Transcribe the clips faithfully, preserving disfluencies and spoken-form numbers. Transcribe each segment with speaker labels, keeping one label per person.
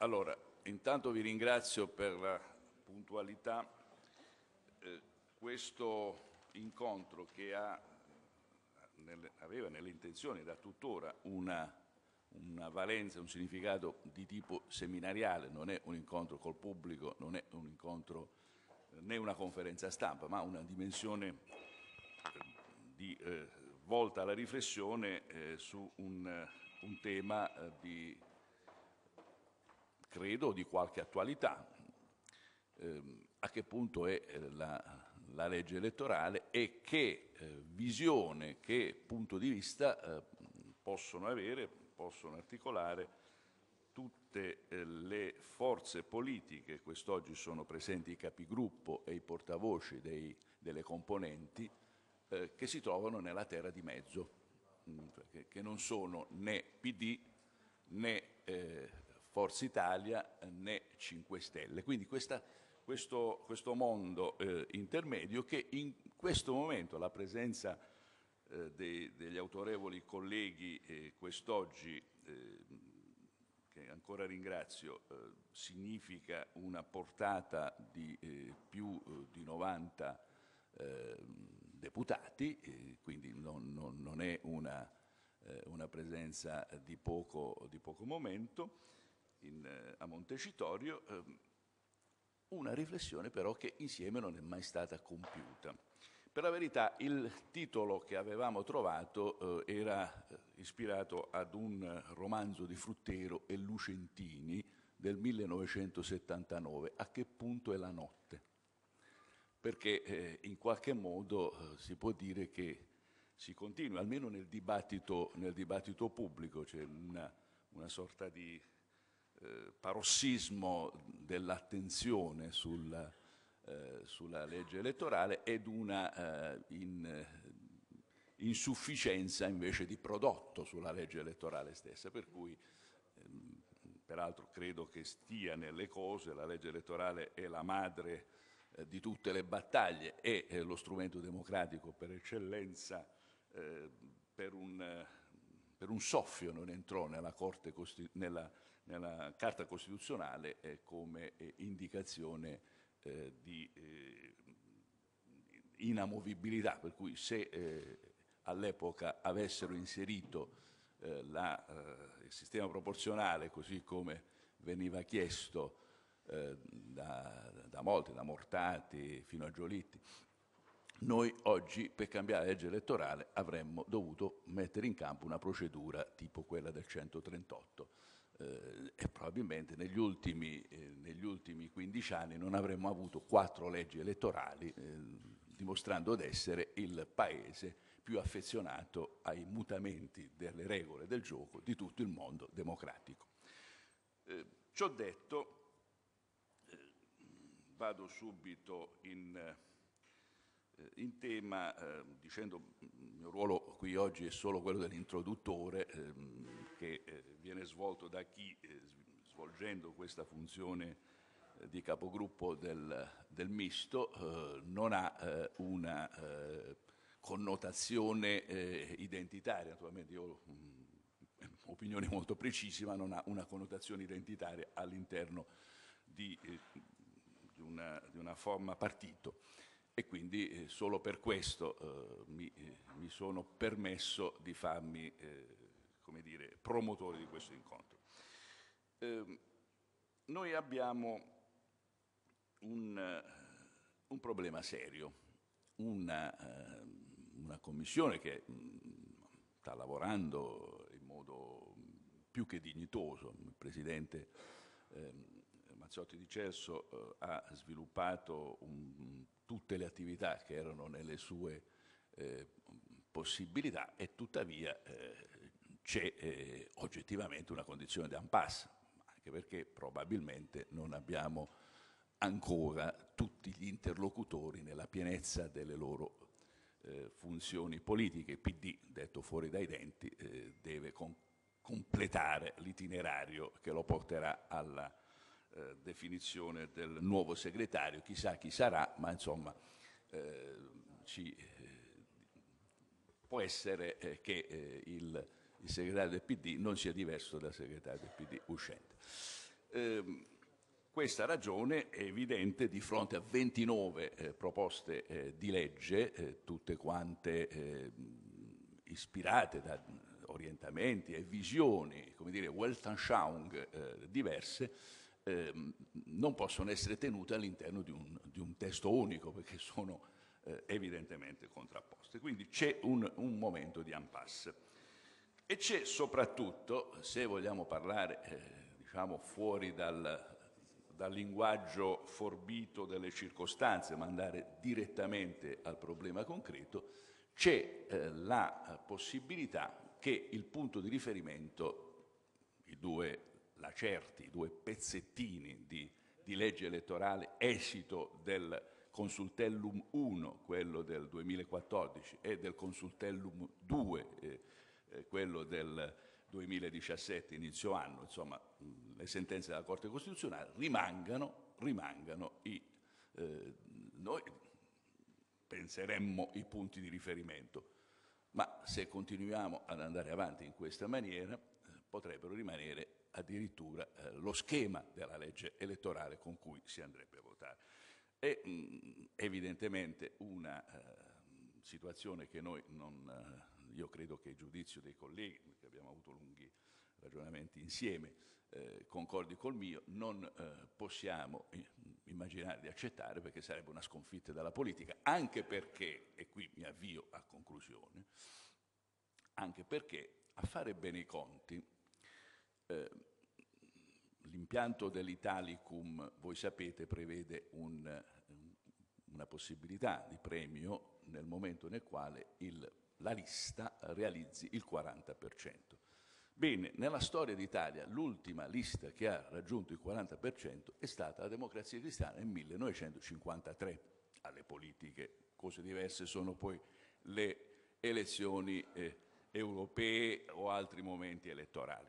Speaker 1: Allora, intanto vi ringrazio per la puntualità. Eh, questo incontro che ha, nelle, aveva nelle intenzioni da tuttora una, una valenza, un significato di tipo seminariale, non è un incontro col pubblico, non è un incontro eh, né una conferenza stampa, ma una dimensione di, eh, volta alla riflessione eh, su un, un tema eh, di credo di qualche attualità. Eh, a che punto è eh, la, la legge elettorale e che eh, visione, che punto di vista eh, possono avere, possono articolare tutte eh, le forze politiche. Quest'oggi sono presenti i capigruppo e i portavoci dei, delle componenti eh, che si trovano nella terra di mezzo, mh, che, che non sono né P D né eh, Forza Italia né cinque Stelle. Quindi questa, questo, questo mondo eh, intermedio che in questo momento la presenza eh, dei, degli autorevoli colleghi eh, quest'oggi, eh, che ancora ringrazio, eh, significa una portata di eh, più eh, di novanta eh, deputati, eh, quindi non, non, non è una, eh, una presenza di poco, di poco momento in, eh, a Montecitorio, eh, una riflessione però che insieme non è mai stata compiuta. Per la verità il titolo che avevamo trovato eh, era eh, ispirato ad un romanzo di Fruttero e Lucentini del millenovecentosettantanove, A che punto è la notte? Perché eh, in qualche modo eh, si può dire che si continua, almeno nel dibattito, nel dibattito pubblico, c'è una, una sorta di eh, parossismo dell'attenzione sulla, eh, sulla legge elettorale ed una eh, in, eh, insufficienza invece di prodotto sulla legge elettorale stessa, per cui ehm, peraltro credo che stia nelle cose, la legge elettorale è la madre eh, di tutte le battaglie, è eh, lo strumento democratico per eccellenza, eh, per un... Eh, per un soffio non entrò nella, Corte nella, nella Carta Costituzionale eh, come eh, indicazione eh, di eh, inamovibilità, per cui se eh, all'epoca avessero inserito eh, la, eh, il sistema proporzionale così come veniva chiesto eh, da, da molti, da Mortati fino a Giolitti, noi oggi per cambiare la legge elettorale avremmo dovuto mettere in campo una procedura tipo quella del centotrentotto eh, e probabilmente negli ultimi, eh, negli ultimi quindici anni non avremmo avuto quattro leggi elettorali eh, dimostrando di essere il paese più affezionato ai mutamenti delle regole del gioco di tutto il mondo democratico. Eh, ciò detto, eh, vado subito in... In tema, eh, dicendo il mio ruolo qui oggi è solo quello dell'introduttore ehm, che eh, viene svolto da chi, eh, svolgendo questa funzione eh, di capogruppo del, del misto, eh, non ha eh, una eh, connotazione eh, identitaria. Naturalmente io ho mh, opinioni molto precise, ma non ha una connotazione identitaria all'interno di, eh, di, una, di una forma partito. E quindi eh, solo per questo eh, mi, eh, mi sono permesso di farmi eh, come dire, promotore di questo incontro. Eh, noi abbiamo un, uh, un problema serio, una, uh, una commissione che mh, sta lavorando in modo più che dignitoso. Il Presidente eh, Mazzotti di Celso eh, ha sviluppato un, tutte le attività che erano nelle sue eh, possibilità e tuttavia eh, c'è eh, oggettivamente una condizione di impasse, anche perché probabilmente non abbiamo ancora tutti gli interlocutori nella pienezza delle loro eh, funzioni politiche. Il P D, detto fuori dai denti, eh, deve con completare l'itinerario che lo porterà alla eh, definizione del nuovo segretario, chissà chi sarà, ma insomma eh, ci, eh, può essere eh, che eh, il, il segretario del P D non sia diverso dal segretario del P D uscente. Eh, questa ragione è evidente di fronte a ventinove eh, proposte eh, di legge, eh, tutte quante eh, ispirate da orientamenti e visioni, come dire, Weltanschauung eh, diverse, eh, non possono essere tenute all'interno di un, di un testo unico, perché sono eh, evidentemente contrapposte. Quindi c'è un, un momento di impasse. E c'è soprattutto, se vogliamo parlare eh, diciamo fuori dal, dal linguaggio forbito delle circostanze, ma andare direttamente al problema concreto, c'è eh, la possibilità che il punto di riferimento, i due lacerti, i due pezzettini di, di legge elettorale, esito del Consultellum uno, quello del duemilaquattordici, e del Consultellum due, eh, eh, quello del duemiladiciassette, inizio anno, insomma, mh, le sentenze della Corte Costituzionale, rimangano, rimangano i, eh, noi penseremmo i punti di riferimento, ma se continuiamo ad andare avanti in questa maniera eh, potrebbero rimanere addirittura eh, lo schema della legge elettorale con cui si andrebbe a votare. È mh, evidentemente una eh, situazione che noi non, eh, io credo che il giudizio dei colleghi, perché abbiamo avuto lunghi ragionamenti insieme, eh, concordi col mio, non eh, possiamo immaginare di accettare, perché sarebbe una sconfitta della politica, anche perché, e qui mi avvio a conclusione, anche perché a fare bene i conti eh, l'impianto dell'Italicum, voi sapete, prevede un, una possibilità di premio nel momento nel quale il, la lista realizzi il quaranta per cento. Bene, nella storia d'Italia l'ultima lista che ha raggiunto il quaranta per cento è stata la Democrazia Cristiana nel millenovecentocinquantatré. Alle politiche cose diverse sono poi le elezioni eh, europee o altri momenti elettorali.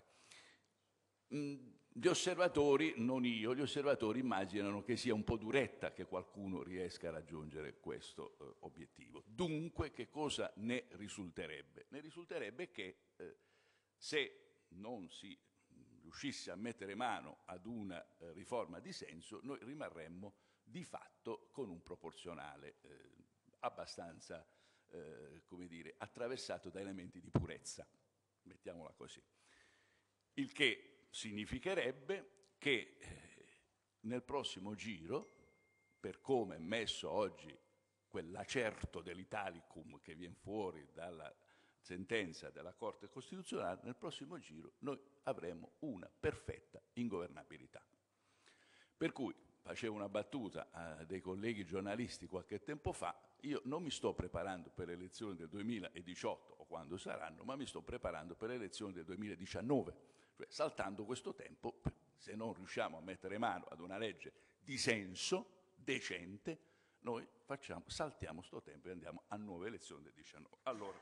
Speaker 1: Mm, gli osservatori, non io, gli osservatori immaginano che sia un po' duretta che qualcuno riesca a raggiungere questo eh, obiettivo. Dunque, che cosa ne risulterebbe? Ne risulterebbe che eh, se non si riuscisse a mettere mano ad una eh, riforma di senso, noi rimarremmo di fatto con un proporzionale eh, abbastanza, eh, come dire, attraversato da elementi di purezza, mettiamola così. Il che significherebbe che eh, nel prossimo giro, per come è messo oggi quel lacerto dell'Italicum che viene fuori dalla sentenza della Corte Costituzionale, nel prossimo giro noi avremo una perfetta ingovernabilità. Per cui, facevo una battuta a dei colleghi giornalisti qualche tempo fa, io non mi sto preparando per le elezioni del duemiladiciotto o quando saranno, ma mi sto preparando per le elezioni del duemiladiciannove, cioè saltando questo tempo, se non riusciamo a mettere mano ad una legge di senso, decente, noi facciamo, saltiamo sto tempo e andiamo a nuove elezioni del diciannove. Allora,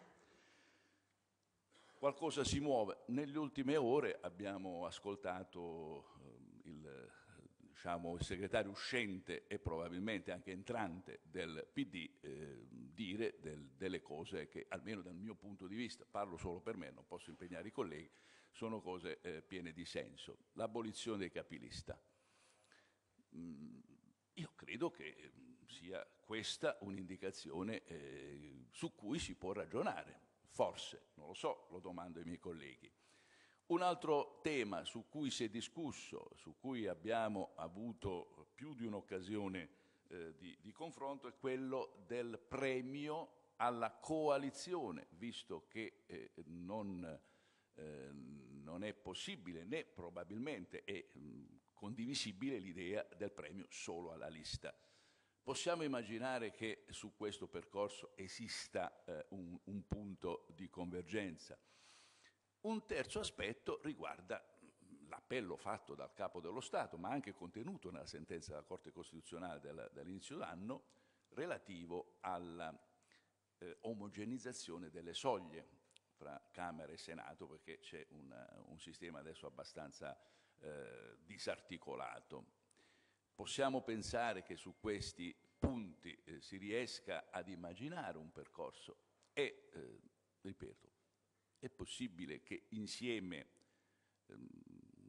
Speaker 1: qualcosa si muove. Nelle ultime ore abbiamo ascoltato eh, il, diciamo, il segretario uscente e probabilmente anche entrante del P D eh, dire del, delle cose che, almeno dal mio punto di vista, parlo solo per me, non posso impegnare i colleghi, sono cose eh, piene di senso. L'abolizione dei capilista. Mm, io credo che sia questa un'indicazione eh, su cui si può ragionare. Forse, non lo so, lo domando ai miei colleghi. Un altro tema su cui si è discusso, su cui abbiamo avuto più di un'occasione eh, di, di confronto, è quello del premio alla coalizione, visto che eh, non, eh, non è possibile né probabilmente è mh, condivisibile l'idea del premio solo alla lista. Possiamo immaginare che su questo percorso esista eh, un, un punto di convergenza. Un terzo aspetto riguarda l'appello fatto dal Capo dello Stato, ma anche contenuto nella sentenza della Corte Costituzionale del, dell'inizio d'anno, relativo alla eh, omogenizzazione delle soglie fra Camera e Senato, perché c'è un, un sistema adesso abbastanza eh, disarticolato. Possiamo pensare che su questi punti eh, si riesca ad immaginare un percorso e, eh, ripeto, è possibile che insieme, ehm,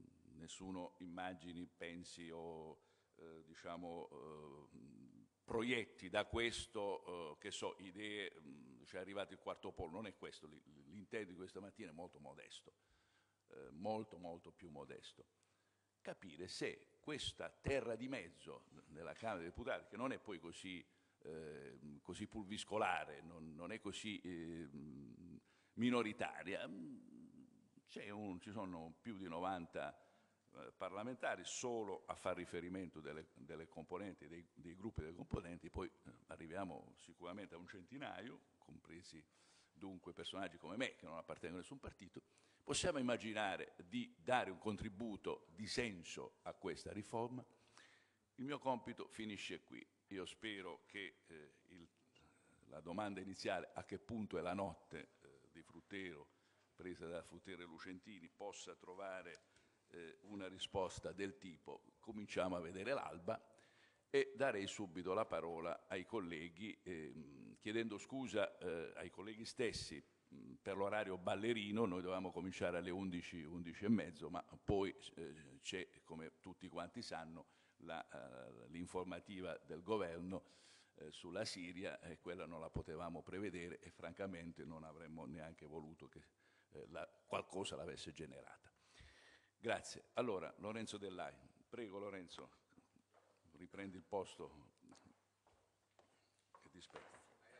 Speaker 1: nessuno immagini, pensi o eh, diciamo eh, proietti da questo, eh, che so, idee, mh, cioè è arrivato il quarto polo, non è questo, l'intento di questa mattina è molto modesto, eh, molto molto più modesto. Capire se questa terra di mezzo nella Camera dei Deputati, che non è poi così, eh, così pulviscolare, non, non è così eh, minoritaria, un, ci sono più di novanta eh, parlamentari solo a far riferimento delle, delle componenti, dei, dei gruppi delle componenti, poi eh, arriviamo sicuramente a un centinaio, compresi dunque personaggi come me che non appartengono a nessun partito. Possiamo immaginare di dare un contributo di senso a questa riforma? Il mio compito finisce qui. Io spero che eh, il, la domanda iniziale, a che punto è la notte eh, di Fruttero, presa da Fruttero e Lucentini, possa trovare eh, una risposta del tipo cominciamo a vedere l'alba, e darei subito la parola ai colleghi, eh, chiedendo scusa eh, ai colleghi stessi per l'orario ballerino. Noi dovevamo cominciare alle undici, undici e mezzo, ma poi eh, c'è, come tutti quanti sanno, uh, l'informativa del governo eh, sulla Siria, e quella non la potevamo prevedere e francamente non avremmo neanche voluto che eh, la, qualcosa l'avesse generata. Grazie. Allora, Lorenzo Dell'Ai. Prego Lorenzo, riprendi il posto che ti spetta.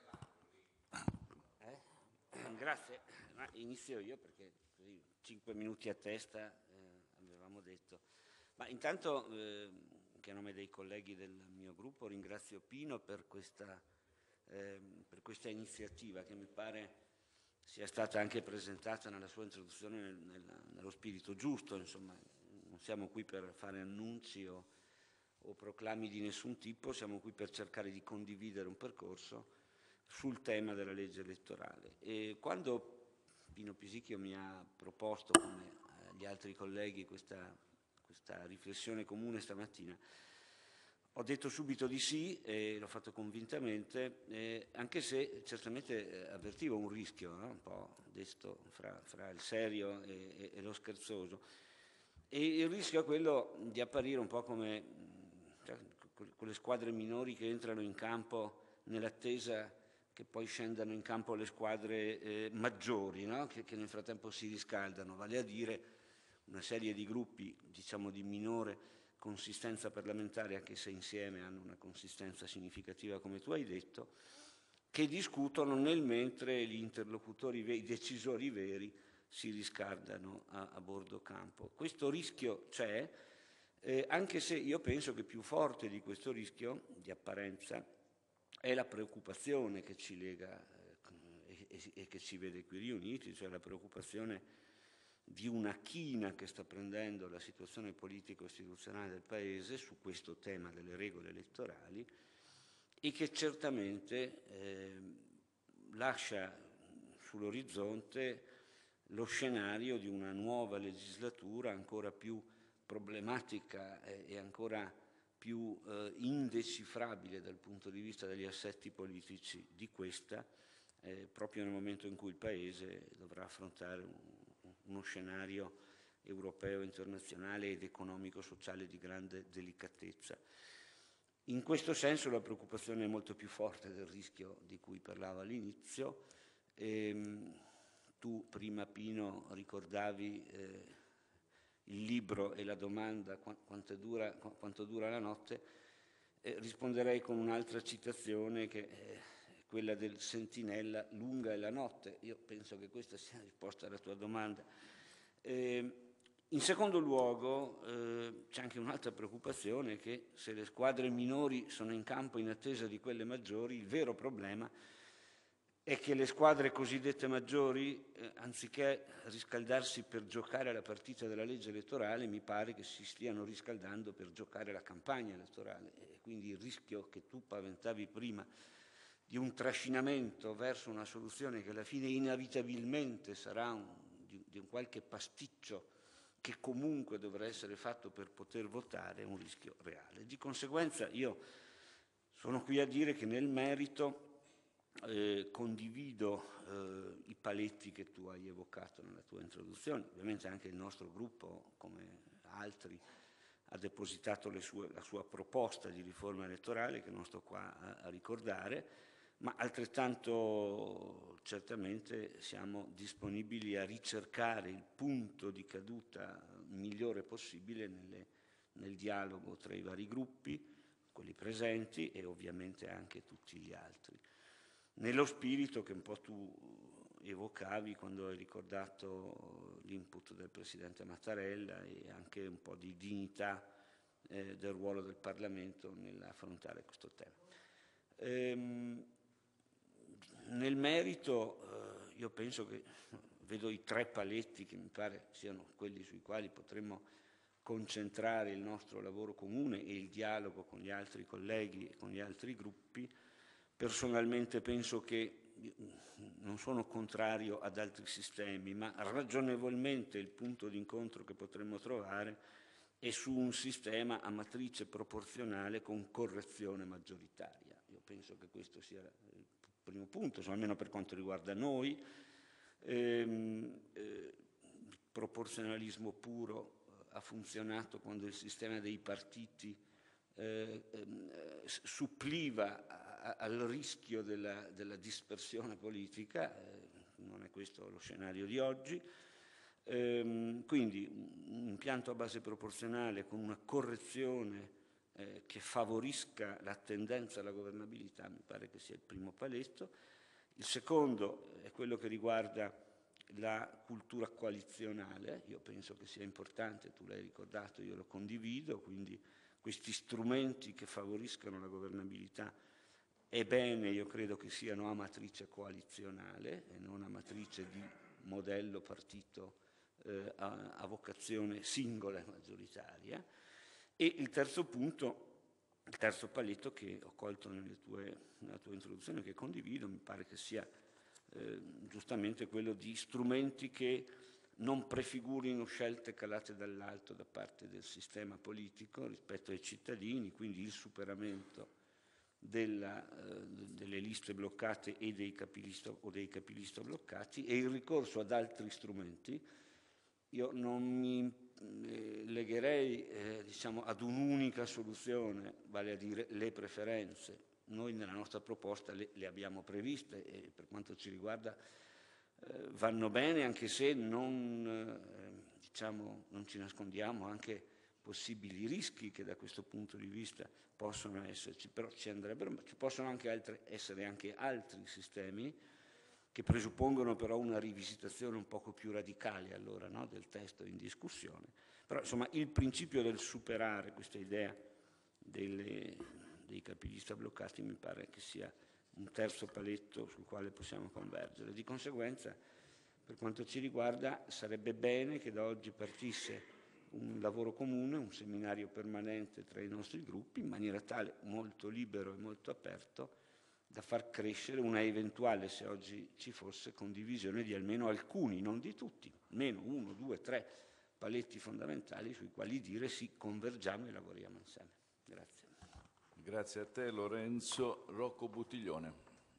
Speaker 2: Grazie, ma inizio io perché così cinque minuti a testa eh, avevamo detto. Ma intanto eh, che a nome dei colleghi del mio gruppo ringrazio Pino per questa, eh, per questa iniziativa che mi pare sia stata anche presentata nella sua introduzione nel, nel, nello spirito giusto. Insomma, non siamo qui per fare annunci o, o proclami di nessun tipo, siamo qui per cercare di condividere un percorso sul tema della legge elettorale. E quando Pino Pisicchio mi ha proposto, come gli altri colleghi, questa, questa riflessione comune stamattina, ho detto subito di sì e l'ho fatto convintamente, eh, anche se certamente avvertivo un rischio, no? Un po' desto fra, fra il serio e, e lo scherzoso. E il rischio è quello di apparire un po' come cioè, quelle squadre minori che entrano in campo nell'attesa che poi scendano in campo le squadre eh, maggiori, no? che, che nel frattempo si riscaldano, vale a dire una serie di gruppi, diciamo, di minore consistenza parlamentare, anche se insieme hanno una consistenza significativa, come tu hai detto, che discutono nel mentre gli interlocutori, i decisori veri si riscaldano a, a bordo campo. Questo rischio c'è, eh, anche se io penso che più forte di questo rischio di apparenza è la preoccupazione che ci lega eh, e, e che ci vede qui riuniti, cioè la preoccupazione di una china che sta prendendo la situazione politico-istituzionale del Paese su questo tema delle regole elettorali e che certamente eh, lascia sull'orizzonte lo scenario di una nuova legislatura ancora più problematica e, e ancora più eh, indecifrabile dal punto di vista degli assetti politici di questa, eh, proprio nel momento in cui il Paese dovrà affrontare un, uno scenario europeo, internazionale ed economico-sociale di grande delicatezza. In questo senso la preoccupazione è molto più forte del rischio di cui parlavo all'inizio. Ehm, tu prima, Pino, ricordavi eh, il libro e la domanda quanto dura, quanto dura la notte, eh, risponderei con un'altra citazione che è quella del sentinella: lunga è la notte. Io penso che questa sia la risposta alla tua domanda. Eh, in secondo luogo eh, c'è anche un'altra preoccupazione, che se le squadre minori sono in campo in attesa di quelle maggiori, il vero problema è che le squadre cosiddette maggiori, eh, anziché riscaldarsi per giocare la partita della legge elettorale, mi pare che si stiano riscaldando per giocare la campagna elettorale. E quindi il rischio che tu paventavi prima di un trascinamento verso una soluzione che alla fine inevitabilmente sarà un, di, di un qualche pasticcio che comunque dovrà essere fatto per poter votare, è un rischio reale. Di conseguenza io sono qui a dire che nel merito Eh, condivido eh, i paletti che tu hai evocato nella tua introduzione. Ovviamente anche il nostro gruppo, come altri ha depositato le sue, la sua proposta di riforma elettorale, che non sto qua a, a ricordare, ma altrettanto certamente siamo disponibili a ricercare il punto di caduta migliore possibile nelle, nel dialogo tra i vari gruppi, quelli presenti e ovviamente anche tutti gli altri. Nello spirito che un po' tu evocavi quando hai ricordato l'input del Presidente Mattarella e anche un po' di dignità eh, del ruolo del Parlamento nell'affrontare questo tema. Ehm, nel merito eh, io penso che vedo i tre paletti che mi pare siano quelli sui quali potremmo concentrare il nostro lavoro comune e il dialogo con gli altri colleghi e con gli altri gruppi. Personalmente penso che non sono contrario ad altri sistemi, ma ragionevolmente il punto d'incontro che potremmo trovare è su un sistema a matrice proporzionale con correzione maggioritaria. Io penso che questo sia il primo punto, insomma, almeno per quanto riguarda noi. Ehm, eh, il proporzionalismo puro ha funzionato quando il sistema dei partiti eh, eh, suppliva a, al rischio della, della dispersione politica, eh, non è questo lo scenario di oggi. Ehm, quindi un impianto a base proporzionale con una correzione eh, che favorisca la tendenza alla governabilità mi pare che sia il primo paletto. Il secondo è quello che riguarda la cultura coalizionale. Io penso che sia importante, tu l'hai ricordato, io lo condivido, quindi questi strumenti che favoriscano la governabilità è bene, io credo che siano a matrice coalizionale e non a matrice di modello partito eh, a, a vocazione singola e maggioritaria. E il terzo punto, il terzo paletto che ho colto nelle tue, nella tua introduzione, che condivido, mi pare che sia eh, giustamente quello di strumenti che non prefigurino scelte calate dall'alto da parte del sistema politico rispetto ai cittadini, quindi il superamento della, eh, delle liste bloccate e dei capilista, o dei capilista bloccati e il ricorso ad altri strumenti. Io non mi eh, legherei eh, diciamo, ad un'unica soluzione, vale a dire le preferenze. Noi nella nostra proposta le, le abbiamo previste e per quanto ci riguarda eh, vanno bene, anche se non, eh, diciamo, non ci nascondiamo anche possibili rischi che da questo punto di vista possono esserci, però ci andrebbero, ci possono anche altre, essere anche altri sistemi che presuppongono però una rivisitazione un poco più radicale allora, no, del testo in discussione. Però insomma il principio del superare questa idea delle, dei capilista bloccati mi pare che sia un terzo paletto sul quale possiamo convergere. Di conseguenza, per quanto ci riguarda, sarebbe bene che da oggi partisse un lavoro comune, un seminario permanente tra i nostri gruppi, in maniera tale molto libero e molto aperto da far crescere una eventuale, se oggi ci fosse, condivisione di almeno alcuni, non di tutti, almeno uno, due, tre paletti fondamentali sui quali dire sì, convergiamo e lavoriamo insieme. Grazie.
Speaker 1: Grazie a te Lorenzo. Rocco Buttiglione.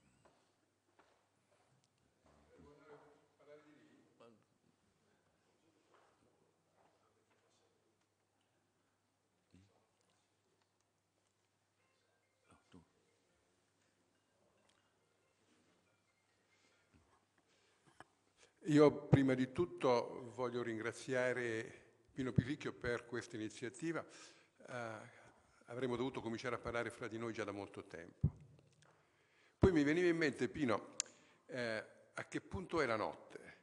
Speaker 3: Io prima di tutto voglio ringraziare Pino Pisicchio per questa iniziativa. Eh, avremmo dovuto cominciare a parlare fra di noi già da molto tempo. Poi mi veniva in mente, Pino, eh, a che punto è la notte?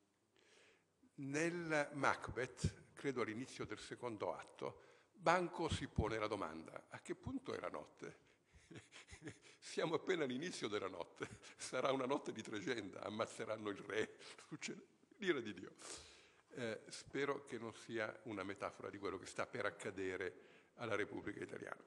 Speaker 3: Nel Macbeth, credo all'inizio del secondo atto, Banco si pone la domanda: a che punto è la notte? Siamo appena all'inizio della notte, sarà una notte di tregenda, ammazzeranno il re, l'ira di Dio. Eh, spero che non sia una metafora di quello che sta per accadere alla Repubblica Italiana.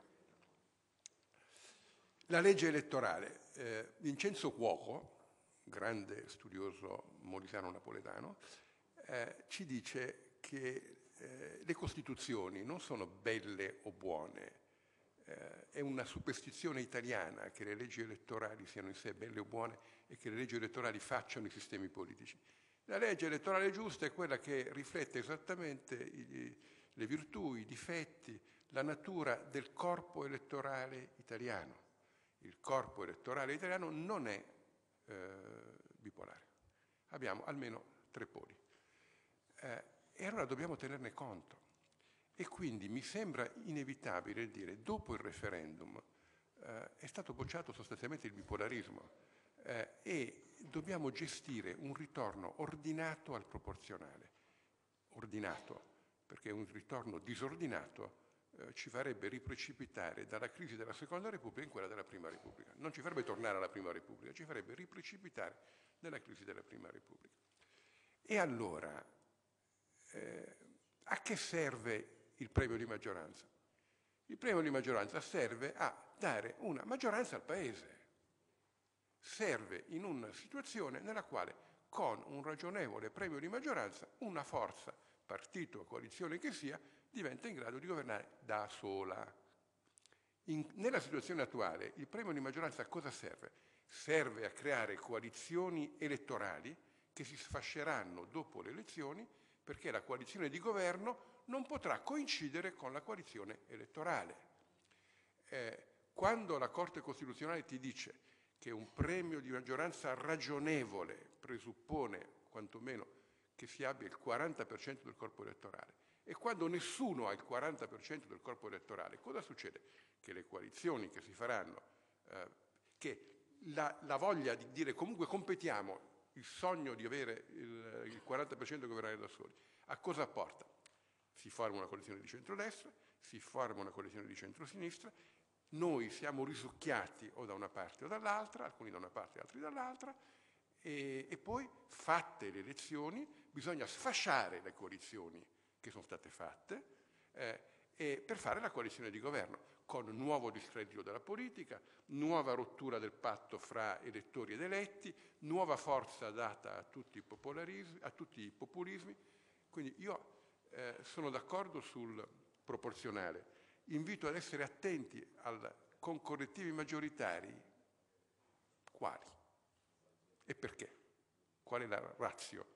Speaker 3: La legge elettorale. Eh, Vincenzo Cuoco, grande studioso molisano-napoletano, eh, ci dice che eh, le Costituzioni non sono belle o buone. Eh, è una superstizione italiana che le leggi elettorali siano in sé belle o buone e che le leggi elettorali facciano i sistemi politici. La legge elettorale giusta è quella che riflette esattamente i, le virtù, i difetti, la natura del corpo elettorale italiano. Il corpo elettorale italiano non è eh, bipolare. Abbiamo almeno tre poli. Eh, e allora dobbiamo tenerne conto. E quindi mi sembra inevitabile dire, dopo il referendum eh, è stato bocciato sostanzialmente il bipolarismo eh, e dobbiamo gestire un ritorno ordinato al proporzionale. Ordinato, perché un ritorno disordinato eh, ci farebbe riprecipitare dalla crisi della Seconda Repubblica in quella della Prima Repubblica. Non ci farebbe tornare alla Prima Repubblica, ci farebbe riprecipitare nella crisi della Prima Repubblica. E allora, eh, a che serve il premio di maggioranza? Il premio di maggioranza serve a dare una maggioranza al Paese. Serve in una situazione nella quale, con un ragionevole premio di maggioranza, una forza, partito o coalizione che sia, diventa in grado di governare da sola. In, nella situazione attuale, il premio di maggioranza a cosa serve? Serve a creare coalizioni elettorali che si sfasceranno dopo le elezioni, perché la coalizione di governo non potrà coincidere con la coalizione elettorale. Eh, quando la Corte Costituzionale ti dice che un premio di maggioranza ragionevole presuppone quantomeno che si abbia il quaranta per cento del corpo elettorale, e quando nessuno ha il quaranta per cento del corpo elettorale, cosa succede? Che le coalizioni che si faranno, eh, che la, la voglia di dire comunque competiamo, il sogno di avere il, il quaranta per cento di governare da soli, a cosa porta? Si forma una coalizione di centrodestra, si forma una coalizione di centrosinistra, noi siamo risucchiati o da una parte o dall'altra, alcuni da una parte e altri dall'altra, e, e poi, fatte le elezioni, bisogna sfasciare le coalizioni che sono state fatte eh, e per fare la coalizione di governo, con nuovo discredito della politica, nuova rottura del patto fra elettori ed eletti, nuova forza data a tutti i popolarismi, a tutti i populismi. Quindi io eh, sono d'accordo sul proporzionale. Invito ad essere attenti al, con correttivi maggioritari. Quali? E perché? Qual è la ratio?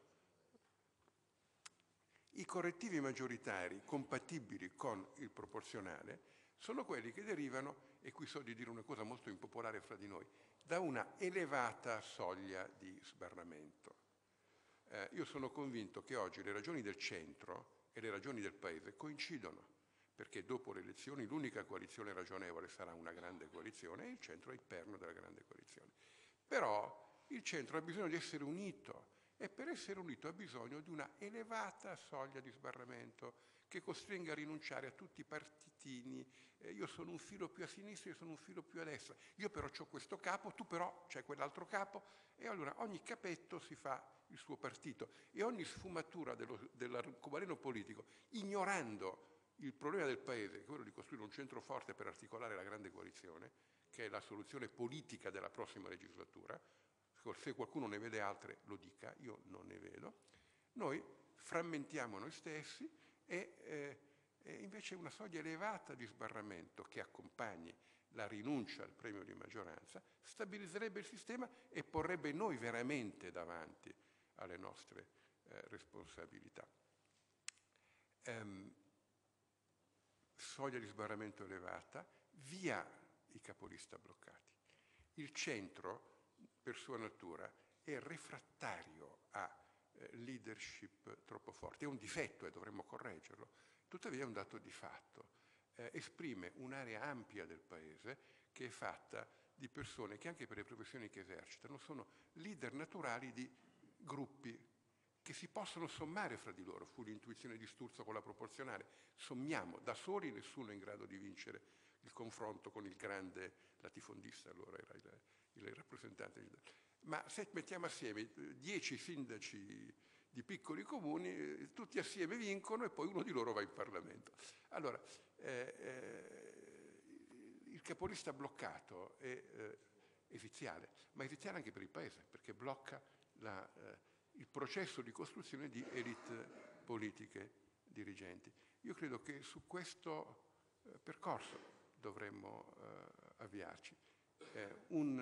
Speaker 3: I correttivi maggioritari compatibili con il proporzionale sono quelli che derivano, e qui so di dire una cosa molto impopolare fra di noi, da una elevata soglia di sbarramento. Eh, io sono convinto che oggi le ragioni del centro e le ragioni del Paese coincidono, perché dopo le elezioni l'unica coalizione ragionevole sarà una grande coalizione e il centro è il perno della grande coalizione. Però il centro ha bisogno di essere unito e per essere unito ha bisogno di una elevata soglia di sbarramento che costringa a rinunciare a tutti i partitini. Eh, io sono un filo più a sinistra, io sono un filo più a destra, io però ho questo capo, tu però c'hai quell'altro capo, e allora ogni capetto si fa il suo partito e ogni sfumatura dello, dell'arcobaleno politico, ignorando il problema del Paese, che è quello di costruire un centro forte per articolare la grande coalizione, che è la soluzione politica della prossima legislatura. Se qualcuno ne vede altre lo dica, io non ne vedo. Noi frammentiamo noi stessi e, eh, e invece una soglia elevata di sbarramento che accompagni la rinuncia al premio di maggioranza stabilizzerebbe il sistema e porrebbe noi veramente davanti alle nostre eh, responsabilità. Ehm, soglia di sbarramento elevata, via i capolista bloccati. Il centro, per sua natura, è refrattario a eh, leadership troppo forti. È un difetto e dovremmo correggerlo, tuttavia è un dato di fatto. Eh, esprime un'area ampia del Paese che è fatta di persone che anche per le professioni che esercitano sono leader naturali di gruppi che si possono sommare fra di loro. Fu l'intuizione di Sturzo con la proporzionale. Sommiamo, da soli nessuno è in grado di vincere il confronto con il grande latifondista, allora era il, il rappresentante. Ma se mettiamo assieme dieci sindaci di piccoli comuni, tutti assieme vincono e poi uno di loro va in Parlamento. Allora, eh, eh, il capolista bloccato è eh, esiziale, ma è esiziale anche per il Paese, perché blocca la... Eh, il processo di costruzione di elite politiche dirigenti. Io credo che su questo eh, percorso dovremmo eh, avviarci. Eh, un,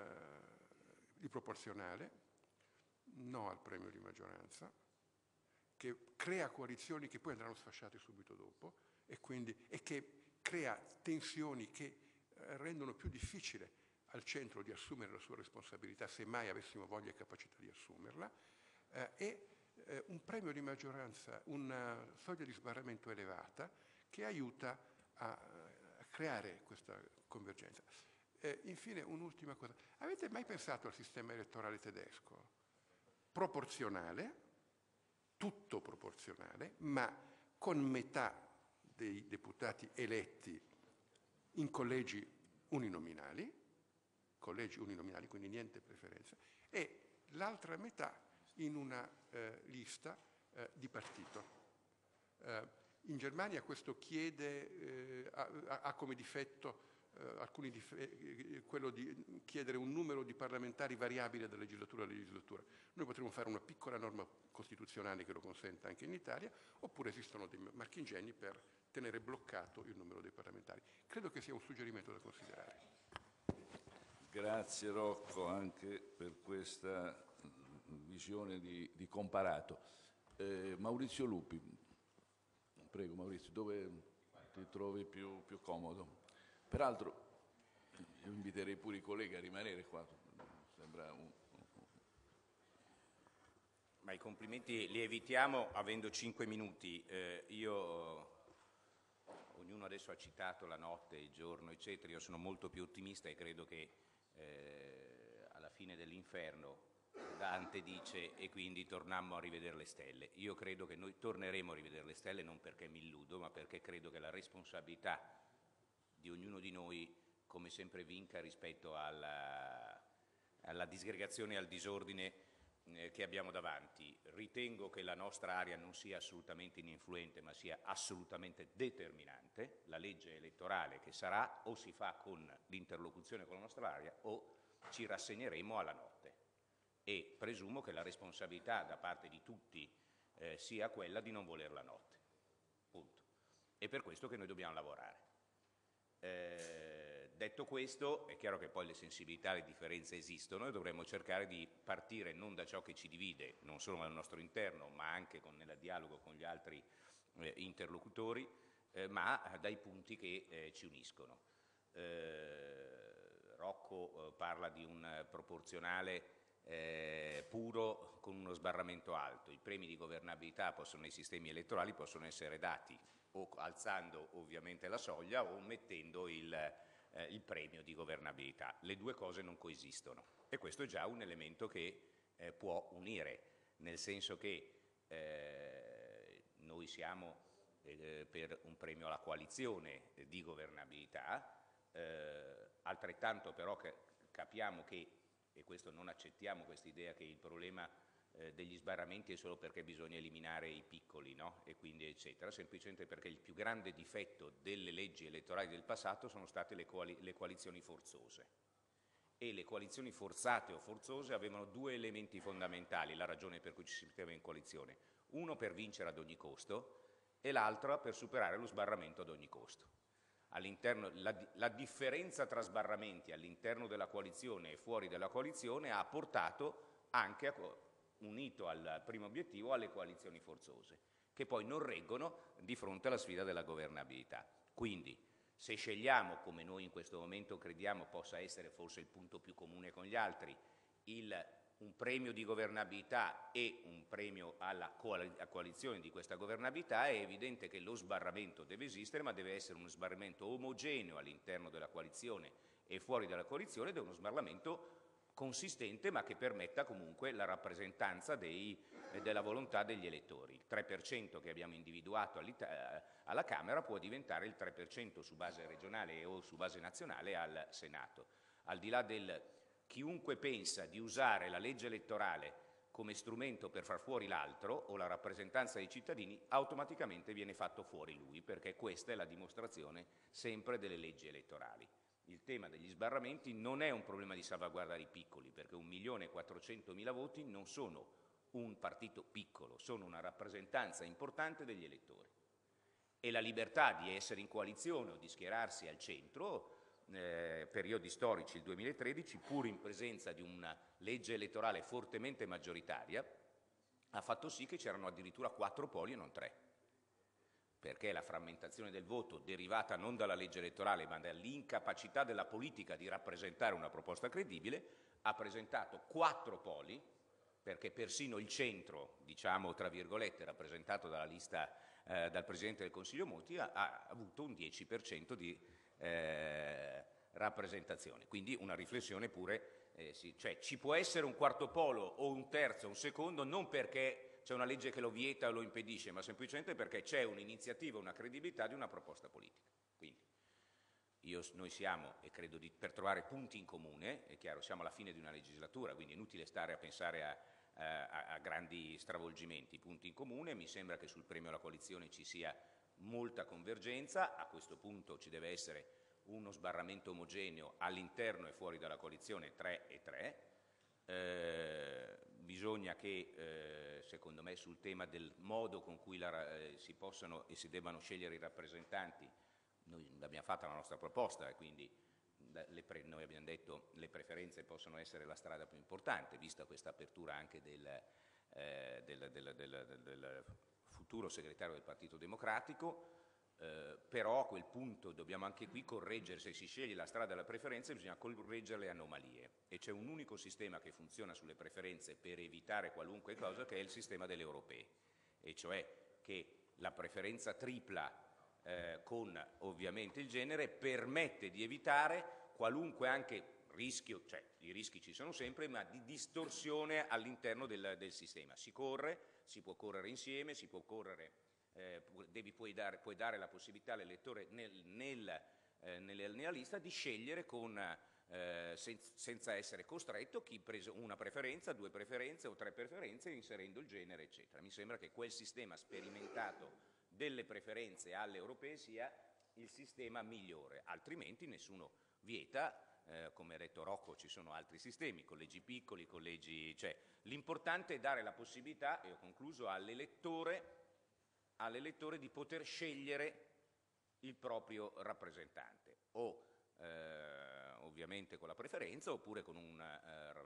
Speaker 3: eh, il proporzionale, no al premio di maggioranza, che crea coalizioni che poi andranno sfasciate subito dopo e, quindi, e che crea tensioni che eh, rendono più difficile al centro di assumere la sua responsabilità, se mai avessimo voglia e capacità di assumerla, eh, e eh, un premio di maggioranza, una soglia di sbarramento elevata che aiuta a, a creare questa convergenza. Eh, infine, un'ultima cosa. Avete mai pensato al sistema elettorale tedesco? Proporzionale, tutto proporzionale, ma con metà dei deputati eletti in collegi uninominali, collegi uninominali, quindi niente preferenza, e l'altra metà in una eh, lista eh, di partito. Eh, in Germania questo chiede, eh, ha, ha come difetto Uh, alcuni dif- quello di chiedere un numero di parlamentari variabile da legislatura a legislatura. Noi potremmo fare una piccola norma costituzionale che lo consenta anche in Italia, oppure esistono dei marchingegni per tenere bloccato il numero dei parlamentari. Credo che sia un suggerimento da considerare.
Speaker 1: Grazie Rocco anche per questa visione di, di comparato. Eh, Maurizio Lupi, prego Maurizio, dove ti trovi più, più comodo? Peraltro, io inviterei pure i colleghi a rimanere qua, sembra un...
Speaker 4: Ma i complimenti li evitiamo avendo cinque minuti. Eh, io, ognuno adesso ha citato la notte, il giorno, eccetera, io sono molto più ottimista e credo che eh, alla fine dell'inferno Dante dice e quindi tornammo a rivedere le stelle. Io credo che noi torneremo a rivedere le stelle non perché mi illudo, ma perché credo che la responsabilità di ognuno di noi, come sempre, vinca rispetto alla, alla disgregazione e al disordine eh, che abbiamo davanti. Ritengo che la nostra area non sia assolutamente ininfluente, ma sia assolutamente determinante. La legge elettorale che sarà o si fa con l'interlocuzione con la nostra area o ci rassegneremo alla notte. E presumo che la responsabilità da parte di tutti eh, sia quella di non voler la notte. Punto. È per questo che noi dobbiamo lavorare. Eh, detto questo, è chiaro che poi le sensibilità e le differenze esistono e dovremmo cercare di partire non da ciò che ci divide, non solo nel nostro interno, ma anche con, nel dialogo con gli altri eh, interlocutori, eh, ma dai punti che eh, ci uniscono. Eh, Rocco eh, parla di un proporzionale eh, puro con uno sbarramento alto. I premi di governabilità possono, nei sistemi elettorali possono essere dati o alzando ovviamente la soglia o mettendo il, eh, il premio di governabilità. Le due cose non coesistono e questo è già un elemento che eh, può unire, nel senso che eh, noi siamo eh, per un premio alla coalizione di governabilità, eh, altrettanto però che capiamo che, e questo non accettiamo questa idea che il problema degli sbarramenti è solo perché bisogna eliminare i piccoli, no? E quindi eccetera, semplicemente perché il più grande difetto delle leggi elettorali del passato sono state le, coali le coalizioni forzose e le coalizioni forzate o forzose avevano due elementi fondamentali, la ragione per cui ci si metteva in coalizione: uno per vincere ad ogni costo e l'altra per superare lo sbarramento ad ogni costo. All'interno, la, la differenza tra sbarramenti all'interno della coalizione e fuori dalla coalizione ha portato anche a unito al primo obiettivo alle coalizioni forzose, che poi non reggono di fronte alla sfida della governabilità. Quindi, se scegliamo, come noi in questo momento crediamo possa essere forse il punto più comune con gli altri, il, un premio di governabilità e un premio alla coalizione di questa governabilità, è evidente che lo sbarramento deve esistere, ma deve essere uno sbarramento omogeneo all'interno della coalizione e fuori dalla coalizione, ed è uno sbarramento consistente ma che permetta comunque la rappresentanza dei, eh, della volontà degli elettori. Il tre per cento che abbiamo individuato alla Camera può diventare il tre per cento su base regionale o su base nazionale al Senato. Al di là del chiunque pensa di usare la legge elettorale come strumento per far fuori l'altro o la rappresentanza dei cittadini, automaticamente viene fatto fuori lui, perché questa è la dimostrazione sempre delle leggi elettorali. Il tema degli sbarramenti non è un problema di salvaguardia dei piccoli, perché un milione e quattrocentomila voti non sono un partito piccolo, sono una rappresentanza importante degli elettori. E la libertà di essere in coalizione o di schierarsi al centro, eh, periodi storici, il duemilatredici, pur in presenza di una legge elettorale fortemente maggioritaria, ha fatto sì che c'erano addirittura quattro poli e non tre, perché la frammentazione del voto, derivata non dalla legge elettorale ma dall'incapacità della politica di rappresentare una proposta credibile, ha presentato quattro poli, perché persino il centro, diciamo tra virgolette, rappresentato dalla lista eh, dal Presidente del Consiglio Monti, ha, ha avuto un dieci per cento di eh, rappresentazione. Quindi una riflessione pure, eh, sì, cioè ci può essere un quarto polo o un terzo, un secondo, non perché c'è una legge che lo vieta o lo impedisce, ma semplicemente perché c'è un'iniziativa, una credibilità di una proposta politica. Quindi io, noi siamo, e credo di, per trovare punti in comune, è chiaro, siamo alla fine di una legislatura, quindi è inutile stare a pensare a, a, a grandi stravolgimenti. Punti in comune, mi sembra che sul premio alla coalizione ci sia molta convergenza, a questo punto ci deve essere uno sbarramento omogeneo all'interno e fuori dalla coalizione, tre e tre. Eh, bisogna che, eh, secondo me, sul tema del modo con cui la, eh, si possano e si debbano scegliere i rappresentanti, noi abbiamo fatto la nostra proposta e quindi le pre, noi abbiamo detto che le preferenze possono essere la strada più importante, vista questa apertura anche del, eh, del, del, del, del futuro segretario del Partito Democratico. Eh, però a quel punto dobbiamo anche qui correggere, se si sceglie la strada della preferenza bisogna correggere le anomalie, e c'è un unico sistema che funziona sulle preferenze per evitare qualunque cosa, che è il sistema delle europee, e cioè che la preferenza tripla eh, con ovviamente il genere permette di evitare qualunque anche rischio, cioè i rischi ci sono sempre, ma di distorsione all'interno del, del sistema. Si corre, si può correre insieme, si può correre Eh, devi, puoi, dare, puoi dare la possibilità all'elettore nel, nel, eh, nella, nella lista di scegliere con, eh, sen, senza essere costretto chi prese una preferenza, due preferenze o tre preferenze, inserendo il genere eccetera. Mi sembra che quel sistema sperimentato delle preferenze alle europee sia il sistema migliore, altrimenti nessuno vieta, eh, come ha detto Rocco ci sono altri sistemi, collegi piccoli, collegi, cioè, l'importante è dare la possibilità, e ho concluso, all'elettore all'elettore di poter scegliere il proprio rappresentante, o eh, ovviamente con la preferenza oppure con una, eh,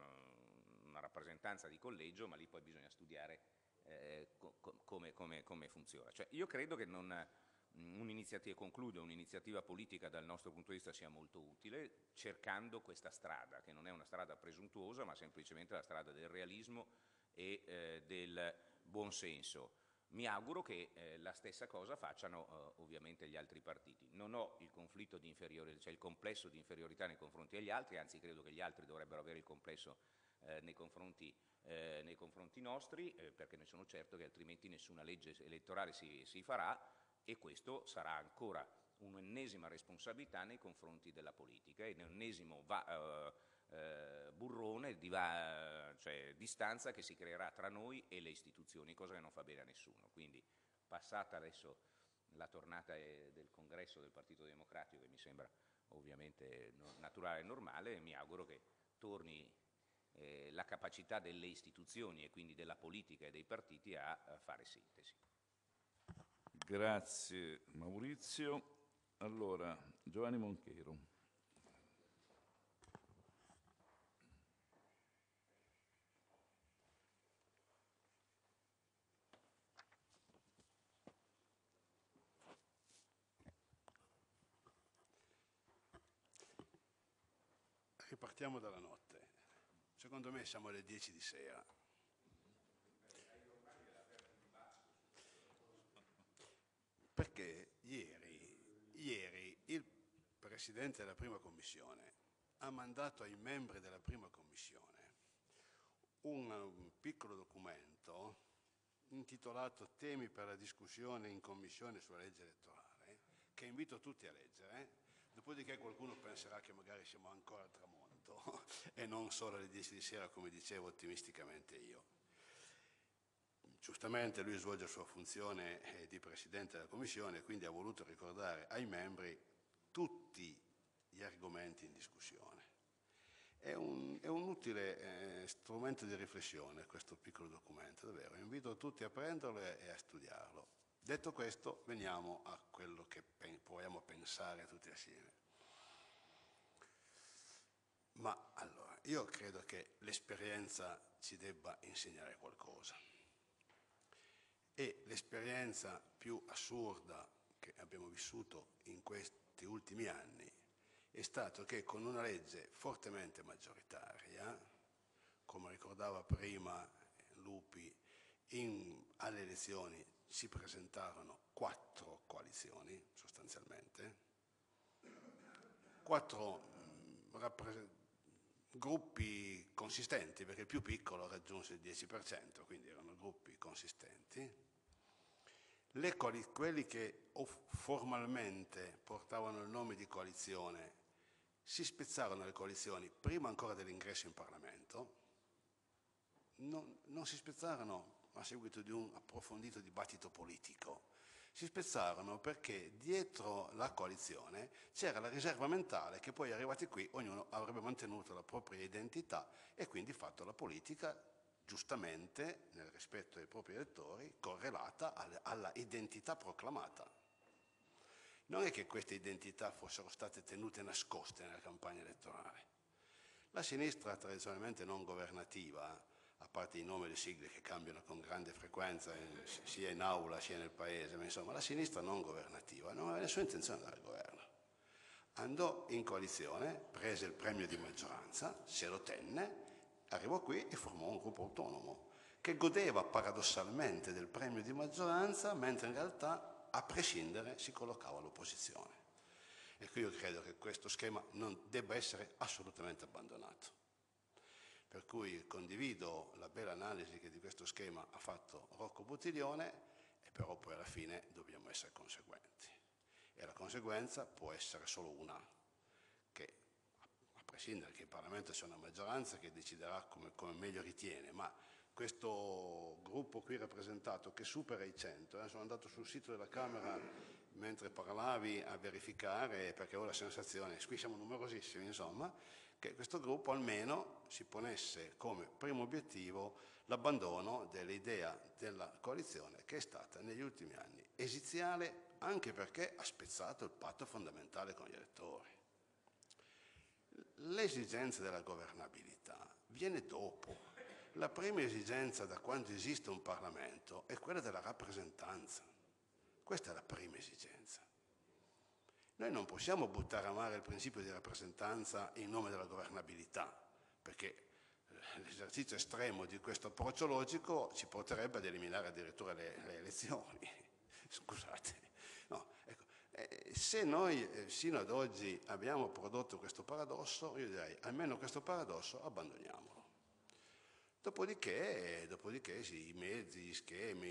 Speaker 4: una rappresentanza di collegio, ma lì poi bisogna studiare eh, co come, come, come funziona. Cioè, io credo che non, un'iniziativa, concludo, un'iniziativa politica dal nostro punto di vista sia molto utile, cercando questa strada, che non è una strada presuntuosa, ma semplicemente la strada del realismo e eh, del buonsenso. Mi auguro che eh, la stessa cosa facciano eh, ovviamente gli altri partiti. Non ho il conflitto di inferiorità, cioè il complesso di inferiorità nei confronti degli altri, anzi credo che gli altri dovrebbero avere il complesso eh, nei, confronti, eh, nei confronti nostri, eh, perché ne sono certo che altrimenti nessuna legge elettorale si, si farà, e questo sarà ancora un'ennesima responsabilità nei confronti della politica e un ennesimo va, eh, eh, burrone di va, cioè, distanza che si creerà tra noi e le istituzioni, cosa che non fa bene a nessuno. Quindi, passata adesso la tornata del congresso del Partito Democratico, che mi sembra ovviamente naturale e normale, mi auguro che torni eh, la capacità delle istituzioni e quindi della politica e dei partiti a, a fare sintesi.
Speaker 1: Grazie Maurizio. Allora, Giovanni Monchero.
Speaker 5: Ripartiamo dalla notte. Secondo me siamo alle dieci di sera. Perché ieri, ieri il Presidente della Prima Commissione ha mandato ai membri della Prima Commissione un, un piccolo documento intitolato Temi per la discussione in Commissione sulla legge elettorale, che invito tutti a leggere. Dopodiché qualcuno penserà che magari siamo ancora al tramonto e non solo alle dieci di sera, come dicevo ottimisticamente io. Giustamente lui svolge la sua funzione di Presidente della Commissione e quindi ha voluto ricordare ai membri tutti gli argomenti in discussione. È un, è un utile eh, strumento di riflessione questo piccolo documento, davvero. Invito tutti a prenderlo e, e a studiarlo. Detto questo, veniamo a quello che pen- proviamo a pensare tutti assieme. Ma allora, io credo che l'esperienza ci debba insegnare qualcosa. E l'esperienza più assurda che abbiamo vissuto in questi ultimi anni è stato che con una legge fortemente maggioritaria, come ricordava prima Lupi, in, alle elezioni si presentarono quattro coalizioni sostanzialmente, quattro mh, gruppi consistenti, perché il più piccolo raggiunse il dieci per cento, quindi erano gruppi consistenti. Le quelli che formalmente portavano il nome di coalizione si spezzarono le coalizioni prima ancora dell'ingresso in Parlamento, non, non si spezzarono a seguito di un approfondito dibattito politico, si spezzarono perché dietro la coalizione c'era la riserva mentale che poi arrivati qui ognuno avrebbe mantenuto la propria identità e quindi fatto la politica giustamente, nel rispetto dei propri elettori, correlata alla identità proclamata. Non è che queste identità fossero state tenute nascoste nella campagna elettorale. La sinistra tradizionalmente non governativa, a parte i nomi e le sigle che cambiano con grande frequenza sia in aula sia nel paese, ma insomma la sinistra non governativa non aveva nessuna intenzione di andare al governo. Andò in coalizione, prese il premio di maggioranza, se lo tenne, arrivò qui e formò un gruppo autonomo che godeva paradossalmente del premio di maggioranza, mentre in realtà a prescindere si collocava all'opposizione. Ecco, io credo che questo schema non debba essere assolutamente abbandonato. Per cui condivido la bella analisi che di questo schema ha fatto Rocco Buttiglione, e però poi alla fine dobbiamo essere conseguenti. E la conseguenza può essere solo una, che a prescindere che in Parlamento sia una maggioranza che deciderà come, come meglio ritiene, ma questo gruppo qui rappresentato che supera i cento, eh, sono andato sul sito della Camera mentre parlavi a verificare, perché ho la sensazione, qui siamo numerosissimi insomma, che questo gruppo almeno si ponesse come primo obiettivo l'abbandono dell'idea della coalizione che è stata negli ultimi anni esiziale, anche perché ha spezzato il patto fondamentale con gli elettori. L'esigenza della governabilità viene dopo. La prima esigenza da quando esiste un Parlamento è quella della rappresentanza. Questa è la prima esigenza. Noi non possiamo buttare a mare il principio di rappresentanza in nome della governabilità, perché l'esercizio estremo di questo approccio logico ci porterebbe ad eliminare addirittura le, le elezioni. Scusate. No, ecco. eh, se noi eh, sino ad oggi abbiamo prodotto questo paradosso, io direi almeno questo paradosso abbandoniamolo. Dopodiché, dopodiché sì, i mezzi, gli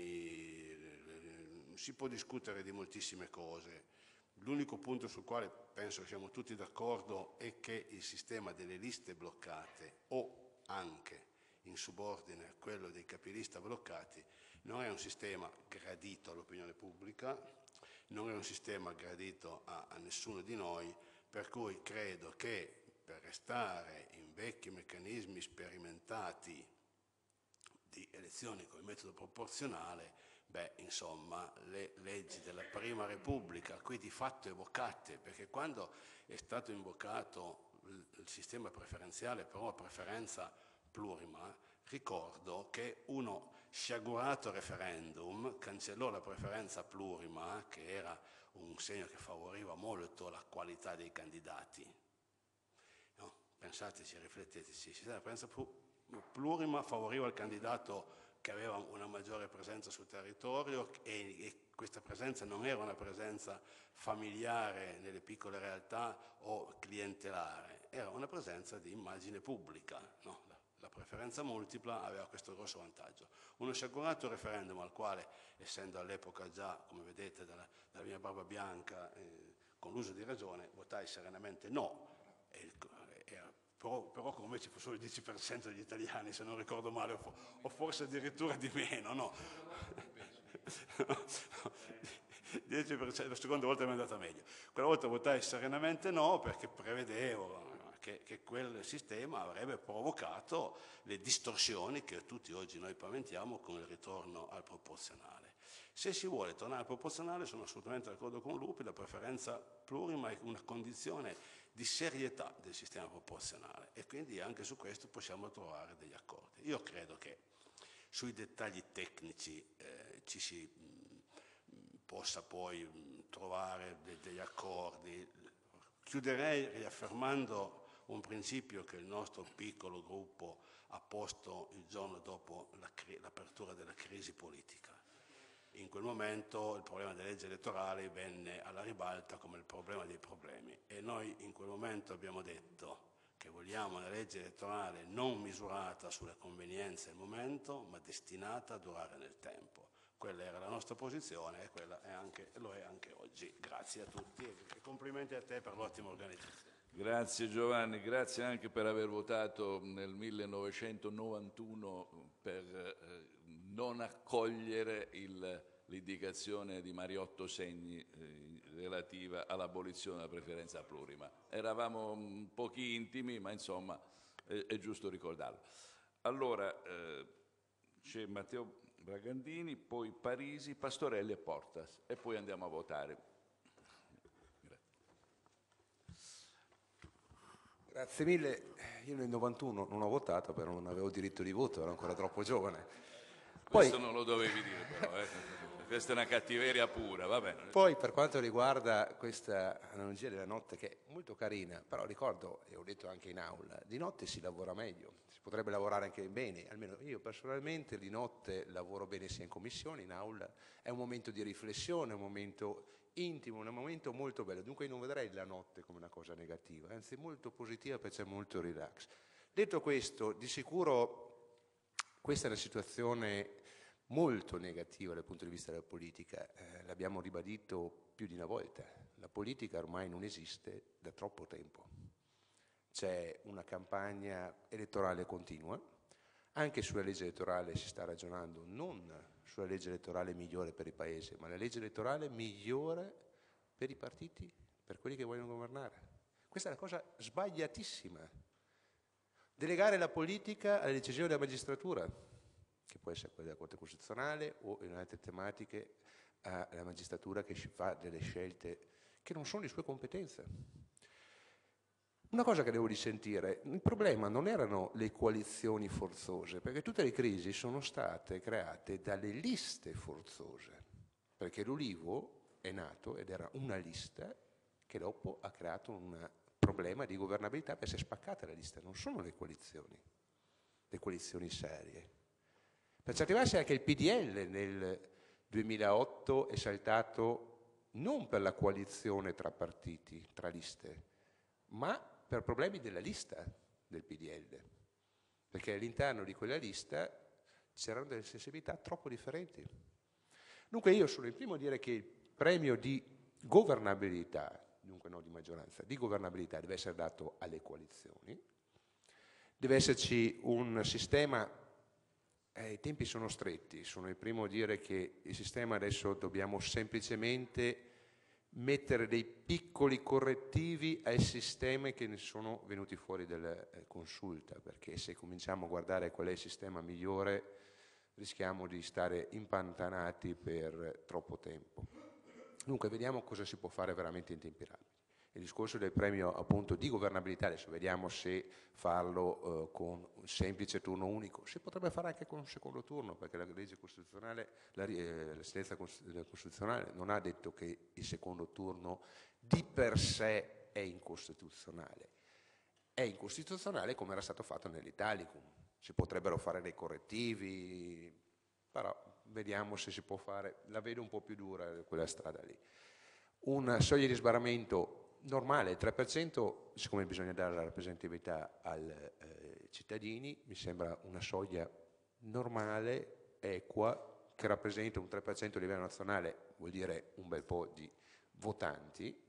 Speaker 5: schemi, si può discutere di moltissime cose. L'unico punto sul quale penso che siamo tutti d'accordo è che il sistema delle liste bloccate o anche in subordine a quello dei capilista bloccati non è un sistema gradito all'opinione pubblica, non è un sistema gradito a, a nessuno di noi, per cui credo che per restare in vecchi meccanismi sperimentati di elezioni con il metodo proporzionale, beh, insomma, le leggi della Prima Repubblica, qui di fatto evocate, perché quando è stato invocato il, il sistema preferenziale per una preferenza plurima, ricordo che uno sciagurato referendum cancellò la preferenza plurima, che era un segno che favoriva molto la qualità dei candidati. No? Pensateci, rifletteteci, il sistema di preferenza plurima favoriva il candidato che aveva una maggiore presenza sul territorio e, e questa presenza non era una presenza familiare nelle piccole realtà o clientelare, era una presenza di immagine pubblica. No? La, la preferenza multipla aveva questo grosso vantaggio. Uno sciagurato referendum al quale, essendo all'epoca già, come vedete dalla, dalla mia barba bianca, eh, con l'uso di ragione, votai serenamente no. E, era, Però, però come ci fu solo il dieci per cento degli italiani, se non ricordo male, o, o forse addirittura di meno, no? dieci per cento, la seconda volta mi è andata meglio. Quella volta votai serenamente no, perché prevedevo che, che quel sistema avrebbe provocato le distorsioni che tutti oggi noi paventiamo con il ritorno al proporzionale. Se si vuole tornare al proporzionale, sono assolutamente d'accordo con Lupi, la preferenza plurima è una condizione di serietà del sistema proporzionale e quindi anche su questo possiamo trovare degli accordi. Io credo che sui dettagli tecnici eh, ci si mh, possa poi mh, trovare de- degli accordi. Chiuderei riaffermando un principio che il nostro piccolo gruppo ha posto il giorno dopo la cri- l'apertura della crisi politica. In quel momento il problema delle leggi elettorali venne alla ribalta come il problema dei problemi e noi in quel momento abbiamo detto che vogliamo una legge elettorale non misurata sulle convenienze del momento, ma destinata a durare nel tempo. Quella era la nostra posizione e quella è anche, lo è anche oggi. Grazie a tutti e complimenti a te per l'ottima organizzazione.
Speaker 1: Grazie Giovanni, grazie anche per aver votato nel millenovecentonovantuno per eh, non accogliere il, l'indicazione di Mariotto Segni eh, relativa all'abolizione della preferenza plurima. Eravamo un pochi intimi, ma insomma è, è giusto ricordarlo. Allora, eh, c'è Matteo Bragandini, poi Parisi, Pastorelli e Portas e poi andiamo a votare.
Speaker 6: Grazie mille. Io nel novantuno non ho votato perché non avevo diritto di voto, ero ancora troppo giovane.
Speaker 1: Questo
Speaker 6: Poi,
Speaker 1: non lo dovevi dire però, eh. Questa è una cattiveria pura, va bene.
Speaker 6: poi per quanto riguarda questa analogia della notte che è molto carina, però ricordo, e ho detto anche in aula, di notte si lavora meglio, si potrebbe lavorare anche bene, almeno io personalmente di notte lavoro bene sia in commissione, in aula, è un momento di riflessione, è un momento intimo, un momento molto bello, dunque io non vedrei la notte come una cosa negativa, anzi molto positiva perché c'è molto relax. Detto questo, di sicuro questa è una situazione molto negativa dal punto di vista della politica, eh, l'abbiamo ribadito più di una volta, la politica ormai non esiste da troppo tempo, c'è una campagna elettorale continua, anche sulla legge elettorale si sta ragionando non sulla legge elettorale migliore per il Paese, ma la legge elettorale migliore per i partiti, per quelli che vogliono governare. Questa è una cosa sbagliatissima. Delegare la politica alle decisioni della magistratura, che può essere quella della Corte Costituzionale o in altre tematiche alla magistratura che fa delle scelte che non sono di sue competenze. Una cosa che devo risentire, il problema non erano le coalizioni forzose, perché tutte le crisi sono state create dalle liste forzose, perché l'Ulivo è nato ed era una lista che dopo ha creato un problema di governabilità perché si è spaccata la lista, non sono le coalizioni, le coalizioni serie. Per certi versi anche il P D L nel duemilaotto è saltato non per la coalizione tra partiti, tra liste, ma per problemi della lista del P D L, perché all'interno di quella lista c'erano delle sensibilità troppo differenti. Dunque io sono il primo a dire che il premio di governabilità, dunque non di maggioranza, di governabilità deve essere dato alle coalizioni, deve esserci un sistema, eh, i tempi sono stretti, sono il primo a dire che il sistema adesso dobbiamo semplicemente mettere dei piccoli correttivi ai sistemi che ne sono venuti fuori dalla consulta, perché se cominciamo a guardare qual è il sistema migliore rischiamo di stare impantanati per troppo tempo. Dunque vediamo cosa si può fare veramente in tempi rapidi. Il discorso del premio appunto di governabilità, adesso vediamo se farlo eh, con un semplice turno unico, si potrebbe fare anche con un secondo turno, perché la legge costituzionale, la, eh, la sentenza costituzionale non ha detto che il secondo turno di per sé è incostituzionale. È incostituzionale come era stato fatto nell'Italicum, si potrebbero fare dei correttivi, però vediamo se si può fare, la vedo un po' più dura quella strada lì. Una soglia di sbarramento normale, il tre per cento, siccome bisogna dare la rappresentatività ai eh, cittadini, mi sembra una soglia normale, equa, che rappresenta un tre per cento a livello nazionale, vuol dire un bel po' di votanti.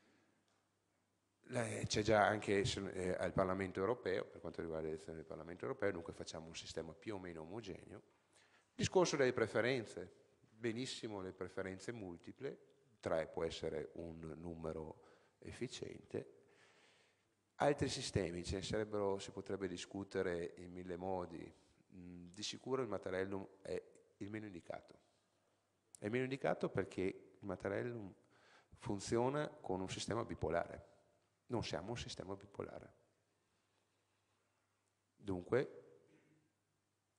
Speaker 6: C'è già anche eh, al Parlamento europeo, per quanto riguarda le elezioni del Parlamento europeo, dunque facciamo un sistema più o meno omogeneo. Discorso delle preferenze, benissimo le preferenze multiple, tre può essere un numero efficiente. Altri sistemi, ce ne sarebbero, si potrebbe discutere in mille modi, mm, di sicuro il Mattarellum è il meno indicato. È il meno indicato perché il Mattarellum funziona con un sistema bipolare. Non siamo un sistema bipolare. Dunque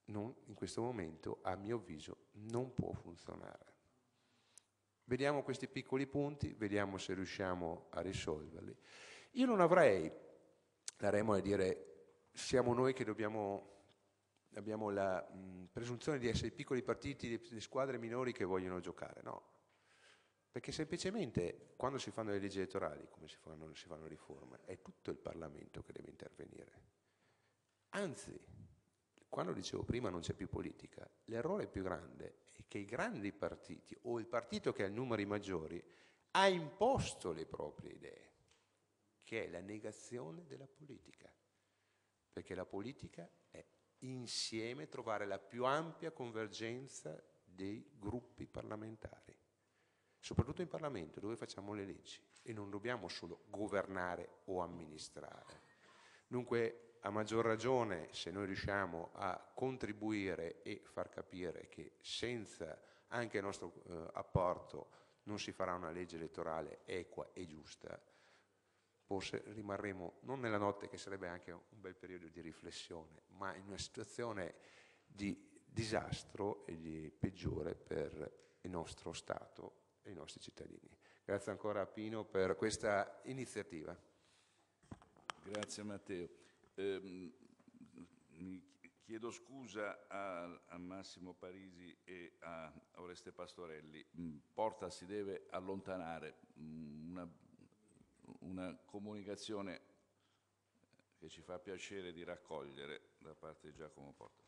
Speaker 6: non, in questo momento, a mio avviso, non può funzionare. Vediamo questi piccoli punti, vediamo se riusciamo a risolverli. Io non avrei la remora di dire siamo noi che dobbiamo, abbiamo la mh, presunzione di essere i piccoli partiti, le squadre minori che vogliono giocare, no. Perché semplicemente quando si fanno le leggi elettorali, come si fanno, si fanno le riforme, è tutto il Parlamento che deve intervenire. Anzi, quando dicevo prima non c'è più politica, l'errore più grande è che i grandi partiti o il partito che ha i numeri maggiori ha imposto le proprie idee, che è la negazione della politica, perché la politica è insieme trovare la più ampia convergenza dei gruppi parlamentari, soprattutto in Parlamento dove facciamo le leggi e non dobbiamo solo governare o amministrare. Dunque, a maggior ragione, se noi riusciamo a contribuire e far capire che senza anche il nostro eh, apporto non si farà una legge elettorale equa e giusta, forse rimarremo non nella notte, che sarebbe anche un bel periodo di riflessione, ma in una situazione di disastro e di peggiore per il nostro Stato e i nostri cittadini. Grazie ancora a Pino per questa iniziativa.
Speaker 1: Grazie Matteo. Eh, mi chiedo scusa a, a Massimo Parisi e a Oreste Pastorelli. Porta si deve allontanare. Una, una comunicazione che ci fa piacere di raccogliere da parte di Giacomo Porta.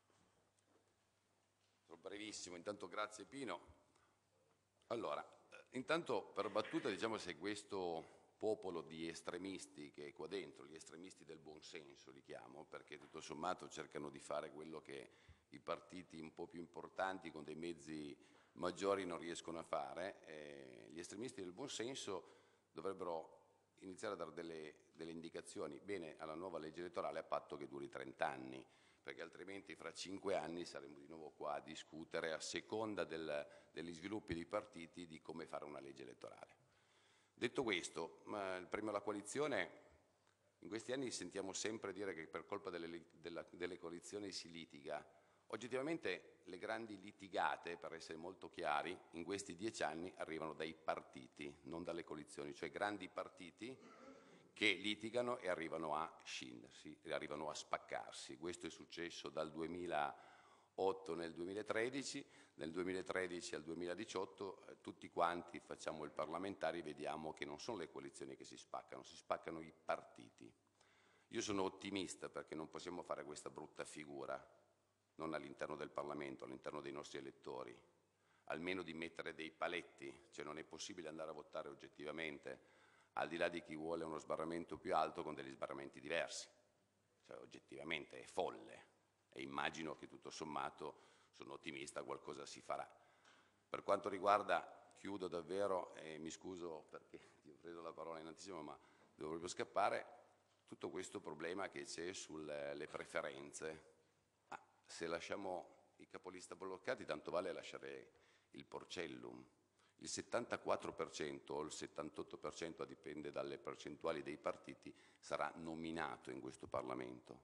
Speaker 7: Sarò brevissimo, intanto grazie Pino. Allora, intanto per battuta diciamo se questo popolo di estremisti che è qua dentro, gli estremisti del buonsenso li chiamo, perché tutto sommato cercano di fare quello che i partiti un po' più importanti con dei mezzi maggiori non riescono a fare, eh, gli estremisti del buonsenso dovrebbero iniziare a dare delle, delle indicazioni bene alla nuova legge elettorale a patto che duri trenta anni, perché altrimenti fra cinque anni saremo di nuovo qua a discutere a seconda del, degli sviluppi dei partiti di come fare una legge elettorale. Detto questo, il premio alla coalizione, in questi anni sentiamo sempre dire che per colpa delle, della, delle coalizioni si litiga. Oggettivamente le grandi litigate, per essere molto chiari, in questi dieci anni arrivano dai partiti, non dalle coalizioni, cioè grandi partiti che litigano e arrivano a scindersi, e arrivano a spaccarsi. Questo è successo dal duemilaotto nel duemilatredici, nel duemilatredici al duemiladiciotto eh, tutti quanti facciamo il parlamentari, vediamo che non sono le coalizioni che si spaccano, si spaccano i partiti. Io sono ottimista perché non possiamo fare questa brutta figura, non all'interno del Parlamento, all'interno dei nostri elettori, almeno di mettere dei paletti, cioè non è possibile andare a votare oggettivamente, al di là di chi vuole uno sbarramento più alto con degli sbarramenti diversi, cioè oggettivamente è folle e immagino che tutto sommato, sono ottimista, qualcosa si farà. Per quanto riguarda, chiudo davvero e mi scuso perché ti ho preso la parola in anticipo ma devo proprio scappare, tutto questo problema che c'è sulle preferenze. Ah, se lasciamo i capolista bloccati tanto vale lasciare il Porcellum. Il settantaquattro per cento o il settantotto per cento, dipende dalle percentuali dei partiti, sarà nominato in questo Parlamento.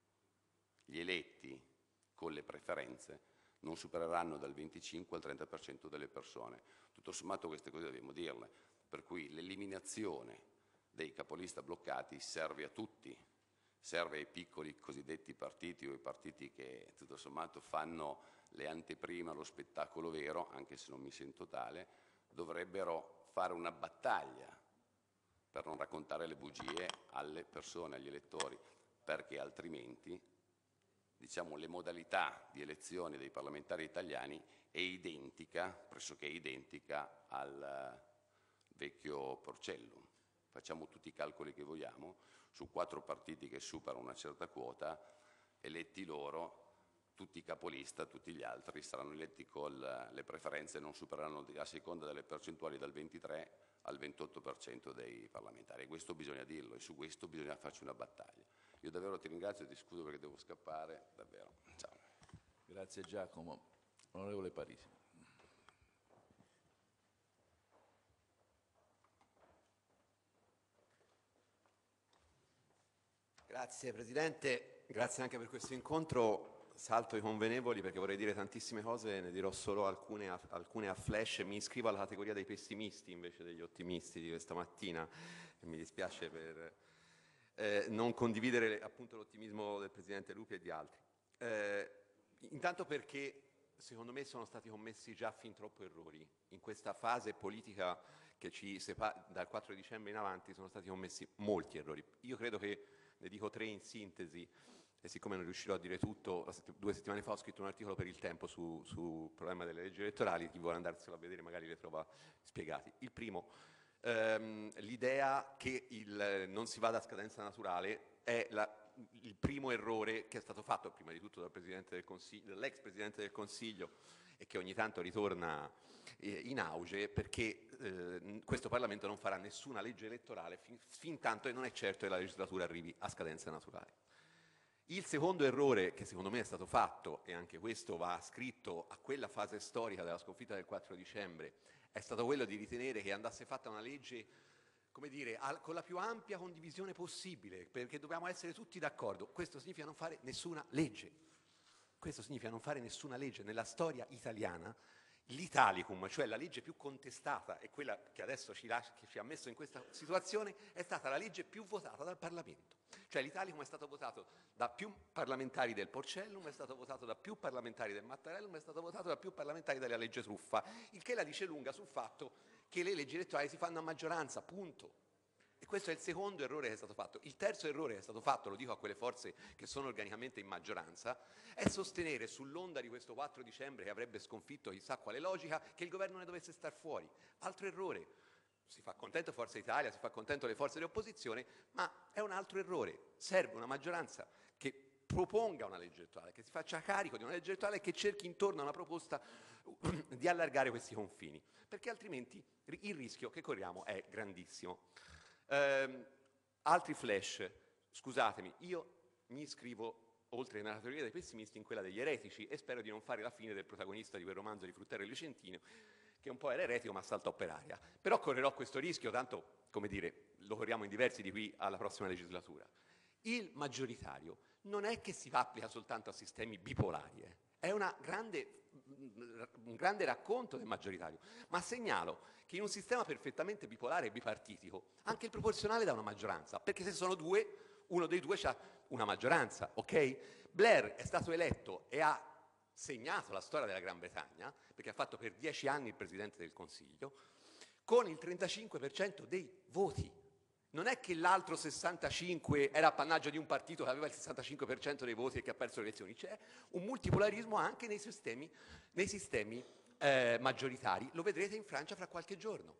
Speaker 7: Gli eletti con le preferenze non supereranno dal venticinque al trenta per cento delle persone. Tutto sommato queste cose dobbiamo dirle, per cui l'eliminazione dei capolista bloccati serve a tutti, serve ai piccoli cosiddetti partiti o ai partiti che tutto sommato fanno le anteprime allo spettacolo vero, anche se non mi sento tale, dovrebbero fare una battaglia per non raccontare le bugie alle persone, agli elettori, perché altrimenti diciamo, le modalità di elezione dei parlamentari italiani è identica, pressoché identica al vecchio Porcellum. Facciamo tutti i calcoli che vogliamo, su quattro partiti che superano una certa quota, eletti loro, tutti i capolista, tutti gli altri saranno eletti con le preferenze, non supereranno a seconda delle percentuali dal ventitré al ventotto per cento dei parlamentari. E questo bisogna dirlo e su questo bisogna farci una battaglia. Io davvero ti ringrazio e ti scuso perché devo scappare, davvero. Ciao.
Speaker 1: Grazie Giacomo. Onorevole Parisi.
Speaker 8: Grazie Presidente, grazie anche per questo incontro salto i convenevoli perché vorrei dire tantissime cose, ne dirò solo alcune a, alcune a flash. Mi iscrivo alla categoria dei pessimisti invece degli ottimisti di questa mattina, e mi dispiace per eh, non condividere appunto l'ottimismo del Presidente Lupi e di altri. Eh, intanto perché secondo me sono stati commessi già fin troppo errori. In questa fase politica che ci separa dal quattro dicembre in avanti sono stati commessi molti errori. Io credo che, ne dico tre in sintesi, e siccome non riuscirò a dire tutto, due settimane fa ho scritto un articolo per Il Tempo sul su problema delle leggi elettorali, chi vuole andarselo a vedere magari le trova spiegati. Il primo, ehm, l'idea che il, non si vada a scadenza naturale è la, il primo errore che è stato fatto prima di tutto dal Presidente del Consiglio, dall'ex Presidente del Consiglio, e che ogni tanto ritorna eh, in auge, perché eh, questo Parlamento non farà nessuna legge elettorale fin, fin tanto che non è certo che la legislatura arrivi a scadenza naturale. Il secondo errore che secondo me è stato fatto, e anche questo va ascritto a quella fase storica della sconfitta del quattro dicembre, è stato quello di ritenere che andasse fatta una legge, come dire, al, con la più ampia condivisione possibile, perché dobbiamo essere tutti d'accordo. Questo significa non fare nessuna legge. Questo significa non fare nessuna legge. Nella storia italiana, l'Italicum, cioè la legge più contestata e quella che adesso ci, lascia, che ci ha messo in questa situazione, è stata la legge più votata dal Parlamento. Cioè l'Italicum è stato votato da più parlamentari del Porcellum, è stato votato da più parlamentari del Mattarellum, è stato votato da più parlamentari della legge Truffa, il che la dice lunga sul fatto che le leggi elettorali si fanno a maggioranza, punto. E questo è il secondo errore che è stato fatto. Il terzo errore che è stato fatto, lo dico a quelle forze che sono organicamente in maggioranza, è sostenere sull'onda di questo quattro dicembre che avrebbe sconfitto chissà quale logica che il governo ne dovesse star fuori. Altro errore. Si fa contento Forza Italia, si fa contento le forze di opposizione, ma è un altro errore. Serve una maggioranza che proponga una legge elettorale, che si faccia carico di una legge elettorale e che cerchi intorno a una proposta di allargare questi confini, perché altrimenti il rischio che corriamo è grandissimo. Eh, altri flash, scusatemi, io mi iscrivo, oltre nella categoria dei pessimisti, in quella degli eretici, e spero di non fare la fine del protagonista di quel romanzo di Fruttero e Lucentino, che un po' era eretico ma saltò per aria. Però correrò questo rischio, tanto, come dire, lo corriamo in diversi di qui alla prossima legislatura. Il maggioritario non è che si applica soltanto a sistemi bipolari, eh. È una grande, un grande racconto del maggioritario, ma segnalo che in un sistema perfettamente bipolare e bipartitico anche il proporzionale dà una maggioranza, perché se sono due, uno dei due ha una maggioranza, ok? Blair è stato eletto e ha segnato la storia della Gran Bretagna, perché ha fatto per dieci anni il Presidente del Consiglio, con il trentacinque per cento dei voti. Non è che l'altro sessantacinque per cento era appannaggio di un partito che aveva il sessantacinque per cento dei voti e che ha perso le elezioni. C'è un multipolarismo anche nei sistemi, nei sistemi eh, maggioritari. Lo vedrete in Francia fra qualche giorno,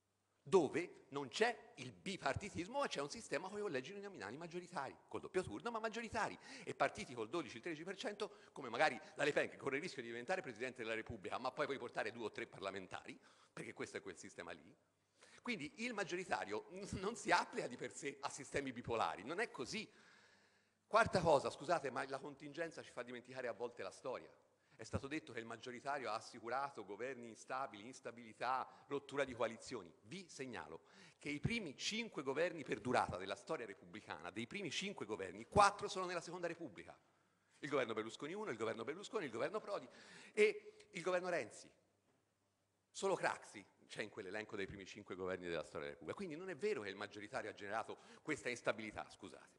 Speaker 8: dove non c'è il bipartitismo, ma c'è un sistema con i collegi uninominali maggioritari, col doppio turno, ma maggioritari, e partiti col dodici tredici per cento, come magari la Le Pen, che corre il rischio di diventare Presidente della Repubblica, ma poi puoi portare due o tre parlamentari, perché questo è quel sistema lì. Quindi il maggioritario non si applica di per sé a sistemi bipolari, non è così. Quarta cosa, scusate, ma la contingenza ci fa dimenticare a volte la storia. È stato detto che il maggioritario ha assicurato governi instabili, instabilità, rottura di coalizioni. Vi segnalo che i primi cinque governi per durata della storia repubblicana, dei primi cinque governi, quattro sono nella Seconda Repubblica. Il governo Berlusconi uno, il governo Berlusconi, il governo Prodi e il governo Renzi. Solo Craxi c'è in quell'elenco dei primi cinque governi della storia della Repubblica. Quindi non è vero che il maggioritario ha generato questa instabilità, scusate.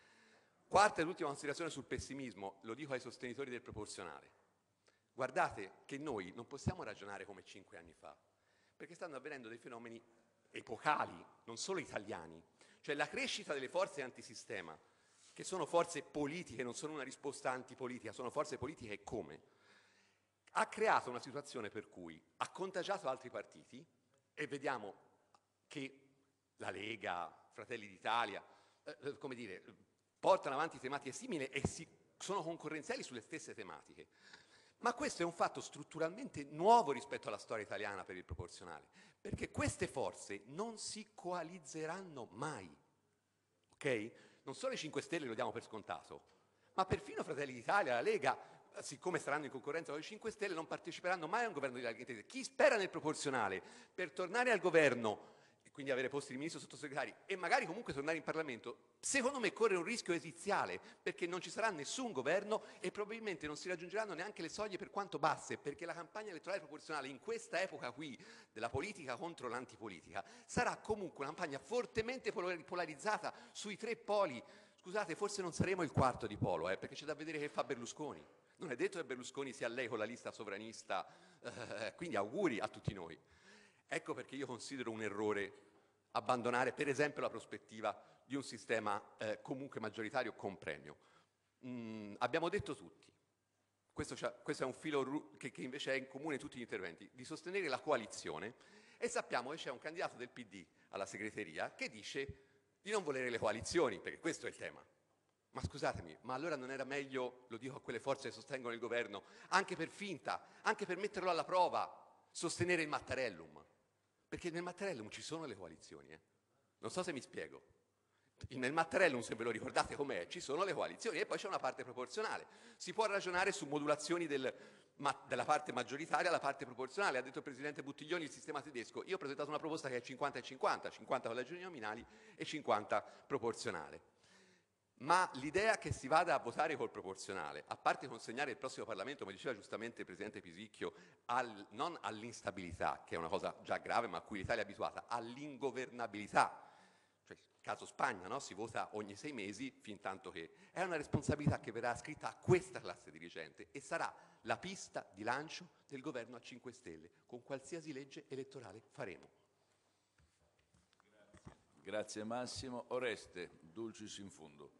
Speaker 8: Quarta ed ultima considerazione sul pessimismo, lo dico ai sostenitori del proporzionale. Guardate che noi non possiamo ragionare come cinque anni fa, perché stanno avvenendo dei fenomeni epocali, non solo italiani. Cioè la crescita delle forze antisistema, che sono forze politiche, non sono una risposta antipolitica, sono forze politiche e come? Ha creato una situazione per cui ha contagiato altri partiti, e vediamo che la Lega, Fratelli d'Italia, eh, come dire, portano avanti tematiche simili e si, sono concorrenziali sulle stesse tematiche. Ma questo è un fatto strutturalmente nuovo rispetto alla storia italiana per il proporzionale, perché queste forze non si coalizzeranno mai, ok? Non solo i cinque Stelle lo diamo per scontato, ma perfino Fratelli d'Italia, la Lega, siccome saranno in concorrenza con i cinque Stelle, non parteciperanno mai a un governo di larghe intese. Chi spera nel proporzionale per tornare al governo quindi avere posti di ministro sottosegretari e magari comunque tornare in Parlamento, secondo me corre un rischio esiziale, perché non ci sarà nessun governo e probabilmente non si raggiungeranno neanche le soglie per quanto basse, perché la campagna elettorale proporzionale in questa epoca qui della politica contro l'antipolitica sarà comunque una campagna fortemente polarizzata sui tre poli. Scusate, forse non saremo il quarto di polo, eh, perché c'è da vedere che fa Berlusconi. Non è detto che Berlusconi sia lei con la lista sovranista, eh, quindi auguri a tutti noi. Ecco perché io considero un errore abbandonare per esempio la prospettiva di un sistema eh, comunque maggioritario con premio. Mm, abbiamo detto tutti, questo, questo è un filo che, che invece è in comune tutti gli interventi, di sostenere la coalizione, e sappiamo che c'è un candidato del P D alla segreteria che dice di non volere le coalizioni, perché questo è il tema. Ma scusatemi, ma allora non era meglio, lo dico a quelle forze che sostengono il governo, anche per finta, anche per metterlo alla prova, sostenere il Mattarellum? Perché nel Mattarellum ci sono le coalizioni, eh? Non so se mi spiego. Nel Mattarellum, se ve lo ricordate com'è, ci sono le coalizioni e poi c'è una parte proporzionale. Si può ragionare su modulazioni del, ma, della parte maggioritaria alla parte proporzionale. Ha detto il Presidente Buttiglioni il sistema tedesco. Io ho presentato una proposta che è cinquanta e cinquanta, cinquanta collegi nominali e cinquanta proporzionale. Ma l'idea che si vada a votare col proporzionale, a parte consegnare il prossimo Parlamento, come diceva giustamente il Presidente Pisicchio, al, non all'instabilità, che è una cosa già grave ma a cui l'Italia è abituata, all'ingovernabilità, cioè caso Spagna, no? Si vota ogni sei mesi fin tanto che è una responsabilità che verrà ascritta a questa classe dirigente e sarà la pista di lancio del governo a cinque Stelle, con qualsiasi legge elettorale faremo.
Speaker 1: Grazie, Grazie Massimo. Oreste, dulcis in fundo.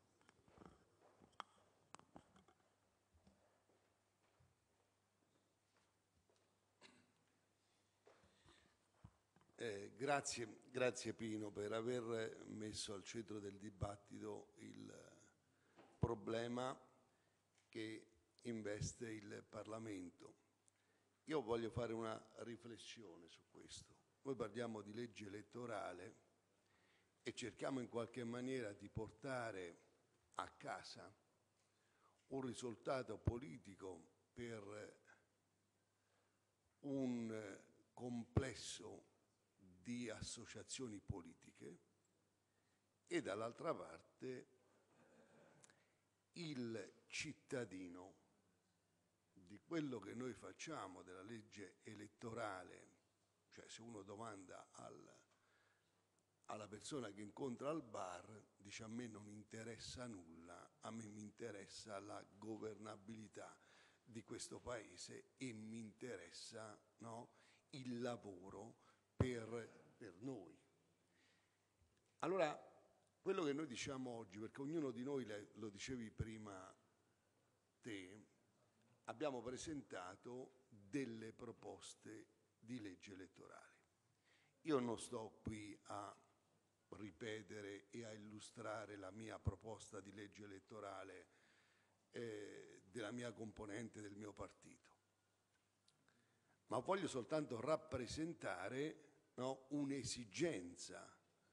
Speaker 9: Eh, grazie, grazie Pino per aver messo al centro del dibattito il problema che investe il Parlamento. Io voglio fare una riflessione su questo. Noi parliamo di legge elettorale e cerchiamo in qualche maniera di portare a casa un risultato politico per un complesso di associazioni politiche e dall'altra parte il cittadino di quello che noi facciamo della legge elettorale, cioè se uno domanda al, alla persona che incontra al bar, dice a me non interessa nulla, a me mi interessa la governabilità di questo paese e mi interessa, no, il lavoro per, per noi. Allora, quello che noi diciamo oggi, perché ognuno di noi, lo dicevi prima te, abbiamo presentato delle proposte di legge elettorale. Io non sto qui a ripetere e a illustrare la mia proposta di legge elettorale eh, della mia componente del mio partito, ma voglio soltanto rappresentare, no, un'esigenza,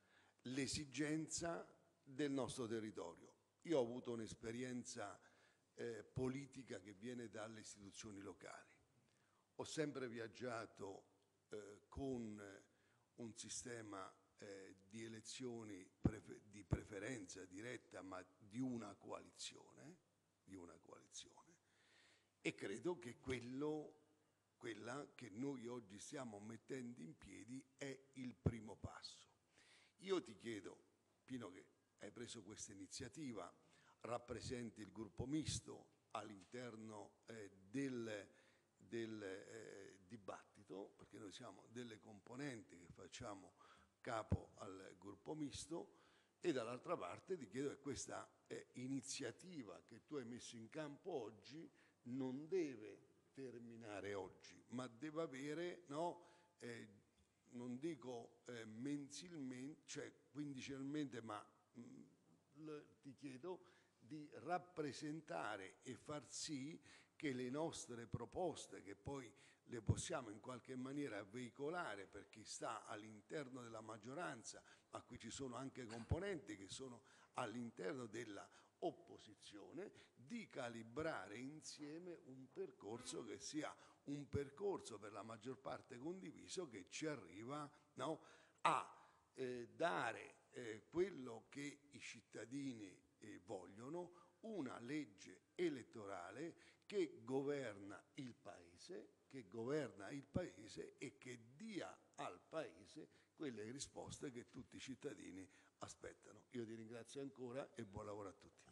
Speaker 9: l'esigenza del nostro territorio. Io ho avuto un'esperienza eh, politica che viene dalle istituzioni locali. Ho sempre viaggiato eh, con un sistema eh, di elezioni prefer- di preferenza diretta, ma di una coalizione, di una coalizione, e credo che quello quella che noi oggi stiamo mettendo in piedi è il primo passo. Io ti chiedo, Pino, che hai preso questa iniziativa, rappresenti il gruppo misto all'interno eh, del, del eh, dibattito, perché noi siamo delle componenti che facciamo capo al gruppo misto, e dall'altra parte ti chiedo che questa eh, iniziativa che tu hai messo in campo oggi non deve terminare oggi, ma deve avere, no, eh, non dico eh, mensilmente, cioè quindicinalmente, ma mh, l- ti chiedo di rappresentare e far sì che le nostre proposte, che poi le possiamo in qualche maniera veicolare per chi sta all'interno della maggioranza, ma qui ci sono anche componenti che sono all'interno della opposizione, di calibrare insieme un percorso che sia un percorso per la maggior parte condiviso, che ci arriva, no, a eh, dare eh, quello che i cittadini eh, vogliono, una legge elettorale che governa il Paese, che governa il Paese e che dia al Paese quelle risposte che tutti i cittadini aspettano. Io ti ringrazio ancora e buon lavoro a tutti.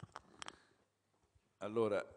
Speaker 1: Allora,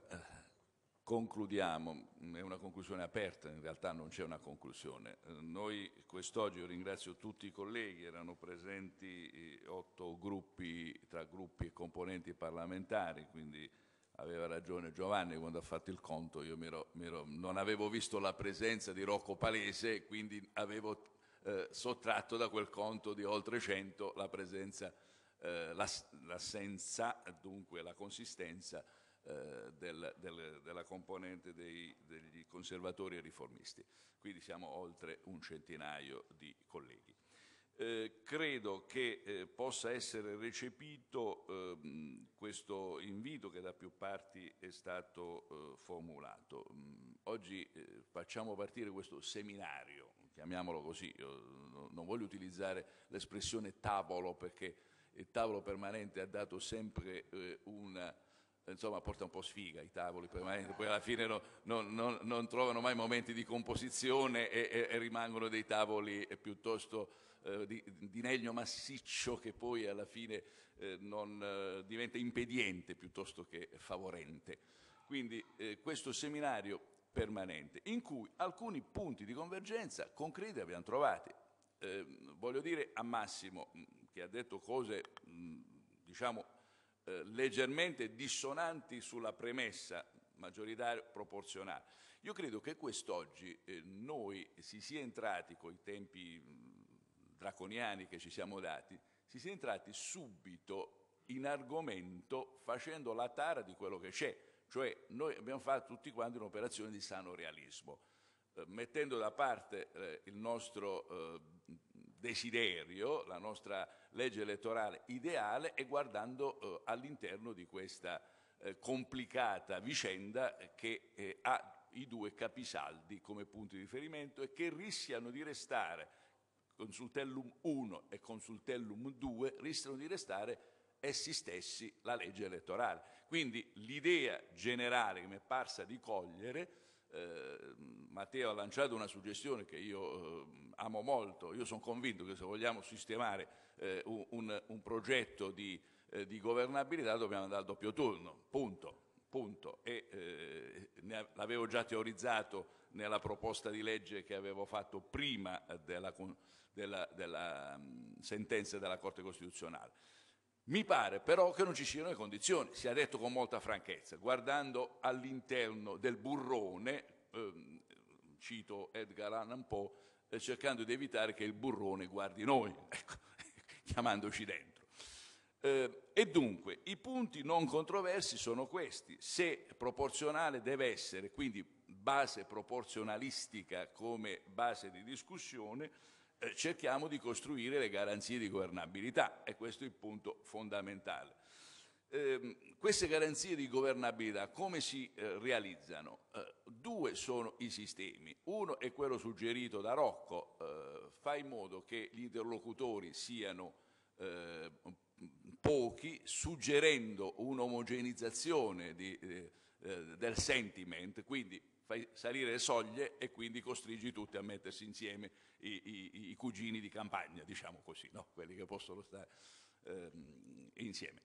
Speaker 1: concludiamo, è una conclusione aperta, in realtà non c'è una conclusione. Noi quest'oggi, io ringrazio tutti i colleghi, erano presenti otto gruppi, tra gruppi e componenti parlamentari, quindi aveva ragione Giovanni quando ha fatto il conto, io mi ero, mi ero, non avevo visto la presenza di Rocco Palese, quindi avevo eh, sottratto da quel conto di oltre cento la presenza, eh, l'assenza, dunque la consistenza eh, del, del, della componente dei, degli conservatori e riformisti. Quindi siamo oltre un centinaio di colleghi. Eh, credo che eh, possa essere recepito eh, questo invito che da più parti è stato eh, formulato. Mm, oggi eh, facciamo partire questo seminario, chiamiamolo così, io non voglio utilizzare l'espressione tavolo perché il tavolo permanente ha dato sempre eh, una... insomma porta un po' sfiga i tavoli permanenti, poi alla fine no, non, non, non trovano mai momenti di composizione e, e, e rimangono dei tavoli piuttosto eh, di, di legno massiccio che poi alla fine eh, non, eh, diventa impediente piuttosto che favorente. Quindi eh, questo seminario permanente in cui alcuni punti di convergenza concreti abbiamo trovati. Eh, voglio dire a Massimo, che ha detto cose mh, diciamo Eh, leggermente dissonanti sulla premessa maggioritario proporzionale. Io credo che quest'oggi eh, noi si sia entrati con i tempi mh, draconiani che ci siamo dati, si sia entrati subito in argomento facendo la tara di quello che c'è, cioè noi abbiamo fatto tutti quanti un'operazione di sano realismo, eh, mettendo da parte eh, il nostro eh, desiderio, la nostra legge elettorale ideale e guardando eh, all'interno di questa eh, complicata vicenda che eh, ha i due capisaldi come punti di riferimento e che rischiano di restare, Consultellum uno e Consultellum due, rischiano di restare essi stessi la legge elettorale. Quindi l'idea generale che mi è parsa di cogliere, Eh, Matteo ha lanciato una suggestione che io eh, amo molto. Io sono convinto che se vogliamo sistemare eh, un, un progetto di, eh, di governabilità dobbiamo andare al doppio turno, punto, punto. E eh, ne l'avevo già teorizzato nella proposta di legge che avevo fatto prima della, della, della um, sentenza della Corte Costituzionale. Mi pare però che non ci siano le condizioni, sia detto con molta franchezza, guardando all'interno del burrone, ehm, cito Edgar Allan Poe, eh, cercando di evitare che il burrone guardi noi, ecco, chiamandoci dentro. Eh, e dunque i punti non controversi sono questi: se proporzionale deve essere, quindi base proporzionalistica come base di discussione, Eh, cerchiamo di costruire le garanzie di governabilità, e questo è il punto fondamentale. Eh, queste garanzie di governabilità come si eh, realizzano? Eh, due sono i sistemi. Uno è quello suggerito da Rocco, eh, fa in modo che gli interlocutori siano eh, pochi, suggerendo un'omogenizzazione di, eh, del sentiment, quindi fai salire le soglie e quindi costringi tutti a mettersi insieme i, i, i cugini di campagna, diciamo così, no? Quelli che possono stare ehm, insieme.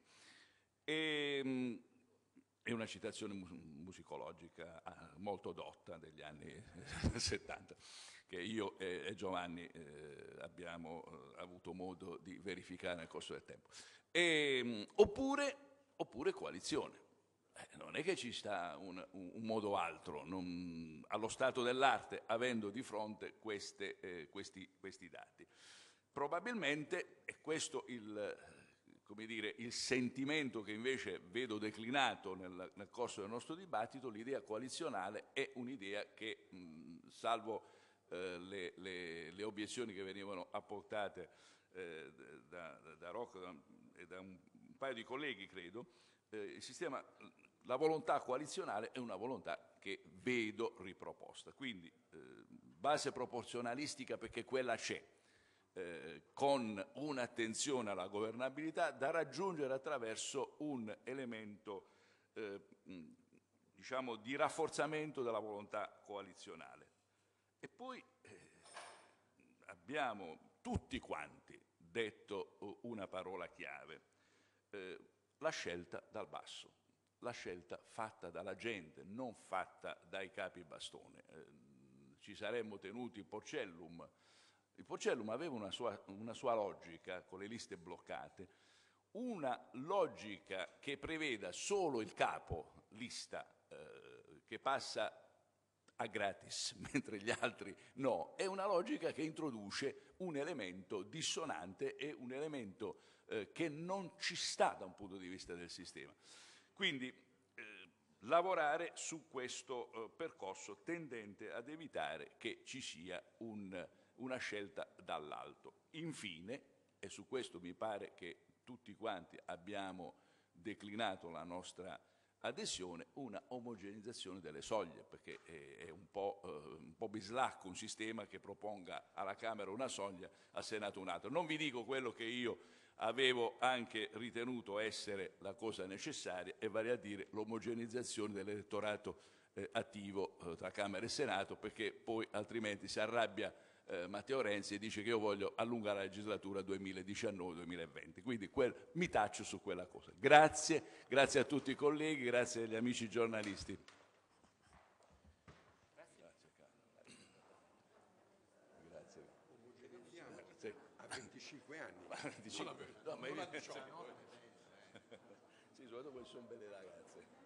Speaker 1: E, mh, è una citazione mu musicologica molto dotta degli anni settanta, che io e, e Giovanni eh, abbiamo eh, avuto modo di verificare nel corso del tempo. E, mh, oppure, oppure coalizione. Non è che ci sta un, un, un modo altro, non, allo stato dell'arte, avendo di fronte queste, eh, questi, questi dati. Probabilmente, è questo il, come dire, il sentimento che invece vedo declinato nel, nel corso del nostro dibattito, l'idea coalizionale è un'idea che, mh, salvo eh, le, le, le obiezioni che venivano apportate eh, da, da, da Rocco e da un, un paio di colleghi, credo, eh, il sistema... La volontà coalizionale è una volontà che vedo riproposta, quindi eh, base proporzionalistica perché quella c'è, eh, con un'attenzione alla governabilità da raggiungere attraverso un elemento eh, diciamo di rafforzamento della volontà coalizionale. E poi eh, abbiamo tutti quanti detto una parola chiave, eh, la scelta dal basso, la scelta fatta dalla gente, non fatta dai capi bastone. Eh, ci saremmo tenuti il Porcellum. Il Porcellum aveva una sua, una sua logica con le liste bloccate, una logica che preveda solo il capo lista eh, che passa a gratis, mentre gli altri no, è una logica che introduce un elemento dissonante e un elemento eh, che non ci sta da un punto di vista del sistema. Quindi eh, lavorare su questo eh, percorso tendente ad evitare che ci sia un, una scelta dall'alto. Infine, e su questo mi pare che tutti quanti abbiamo declinato la nostra adesione, una omogeneizzazione delle soglie, perché è un po', eh, un po' bislacco un sistema che proponga alla Camera una soglia, al Senato un'altra. Non vi dico quello che io avevo anche ritenuto essere la cosa necessaria, e vale a dire l'omogeneizzazione dell'elettorato eh, attivo eh, tra Camera e Senato, perché poi altrimenti si arrabbia eh, Matteo Renzi e dice che io voglio allungare la legislatura duemiladiciannove duemilaventi. Quindi quel, mi taccio su quella cosa. Grazie, grazie a tutti i colleghi, grazie agli amici giornalisti. Grazie. Grazie.
Speaker 3: A venticinque anni.
Speaker 1: venticinque. No, ma io... Sì, soprattutto poi sono belle ragazze.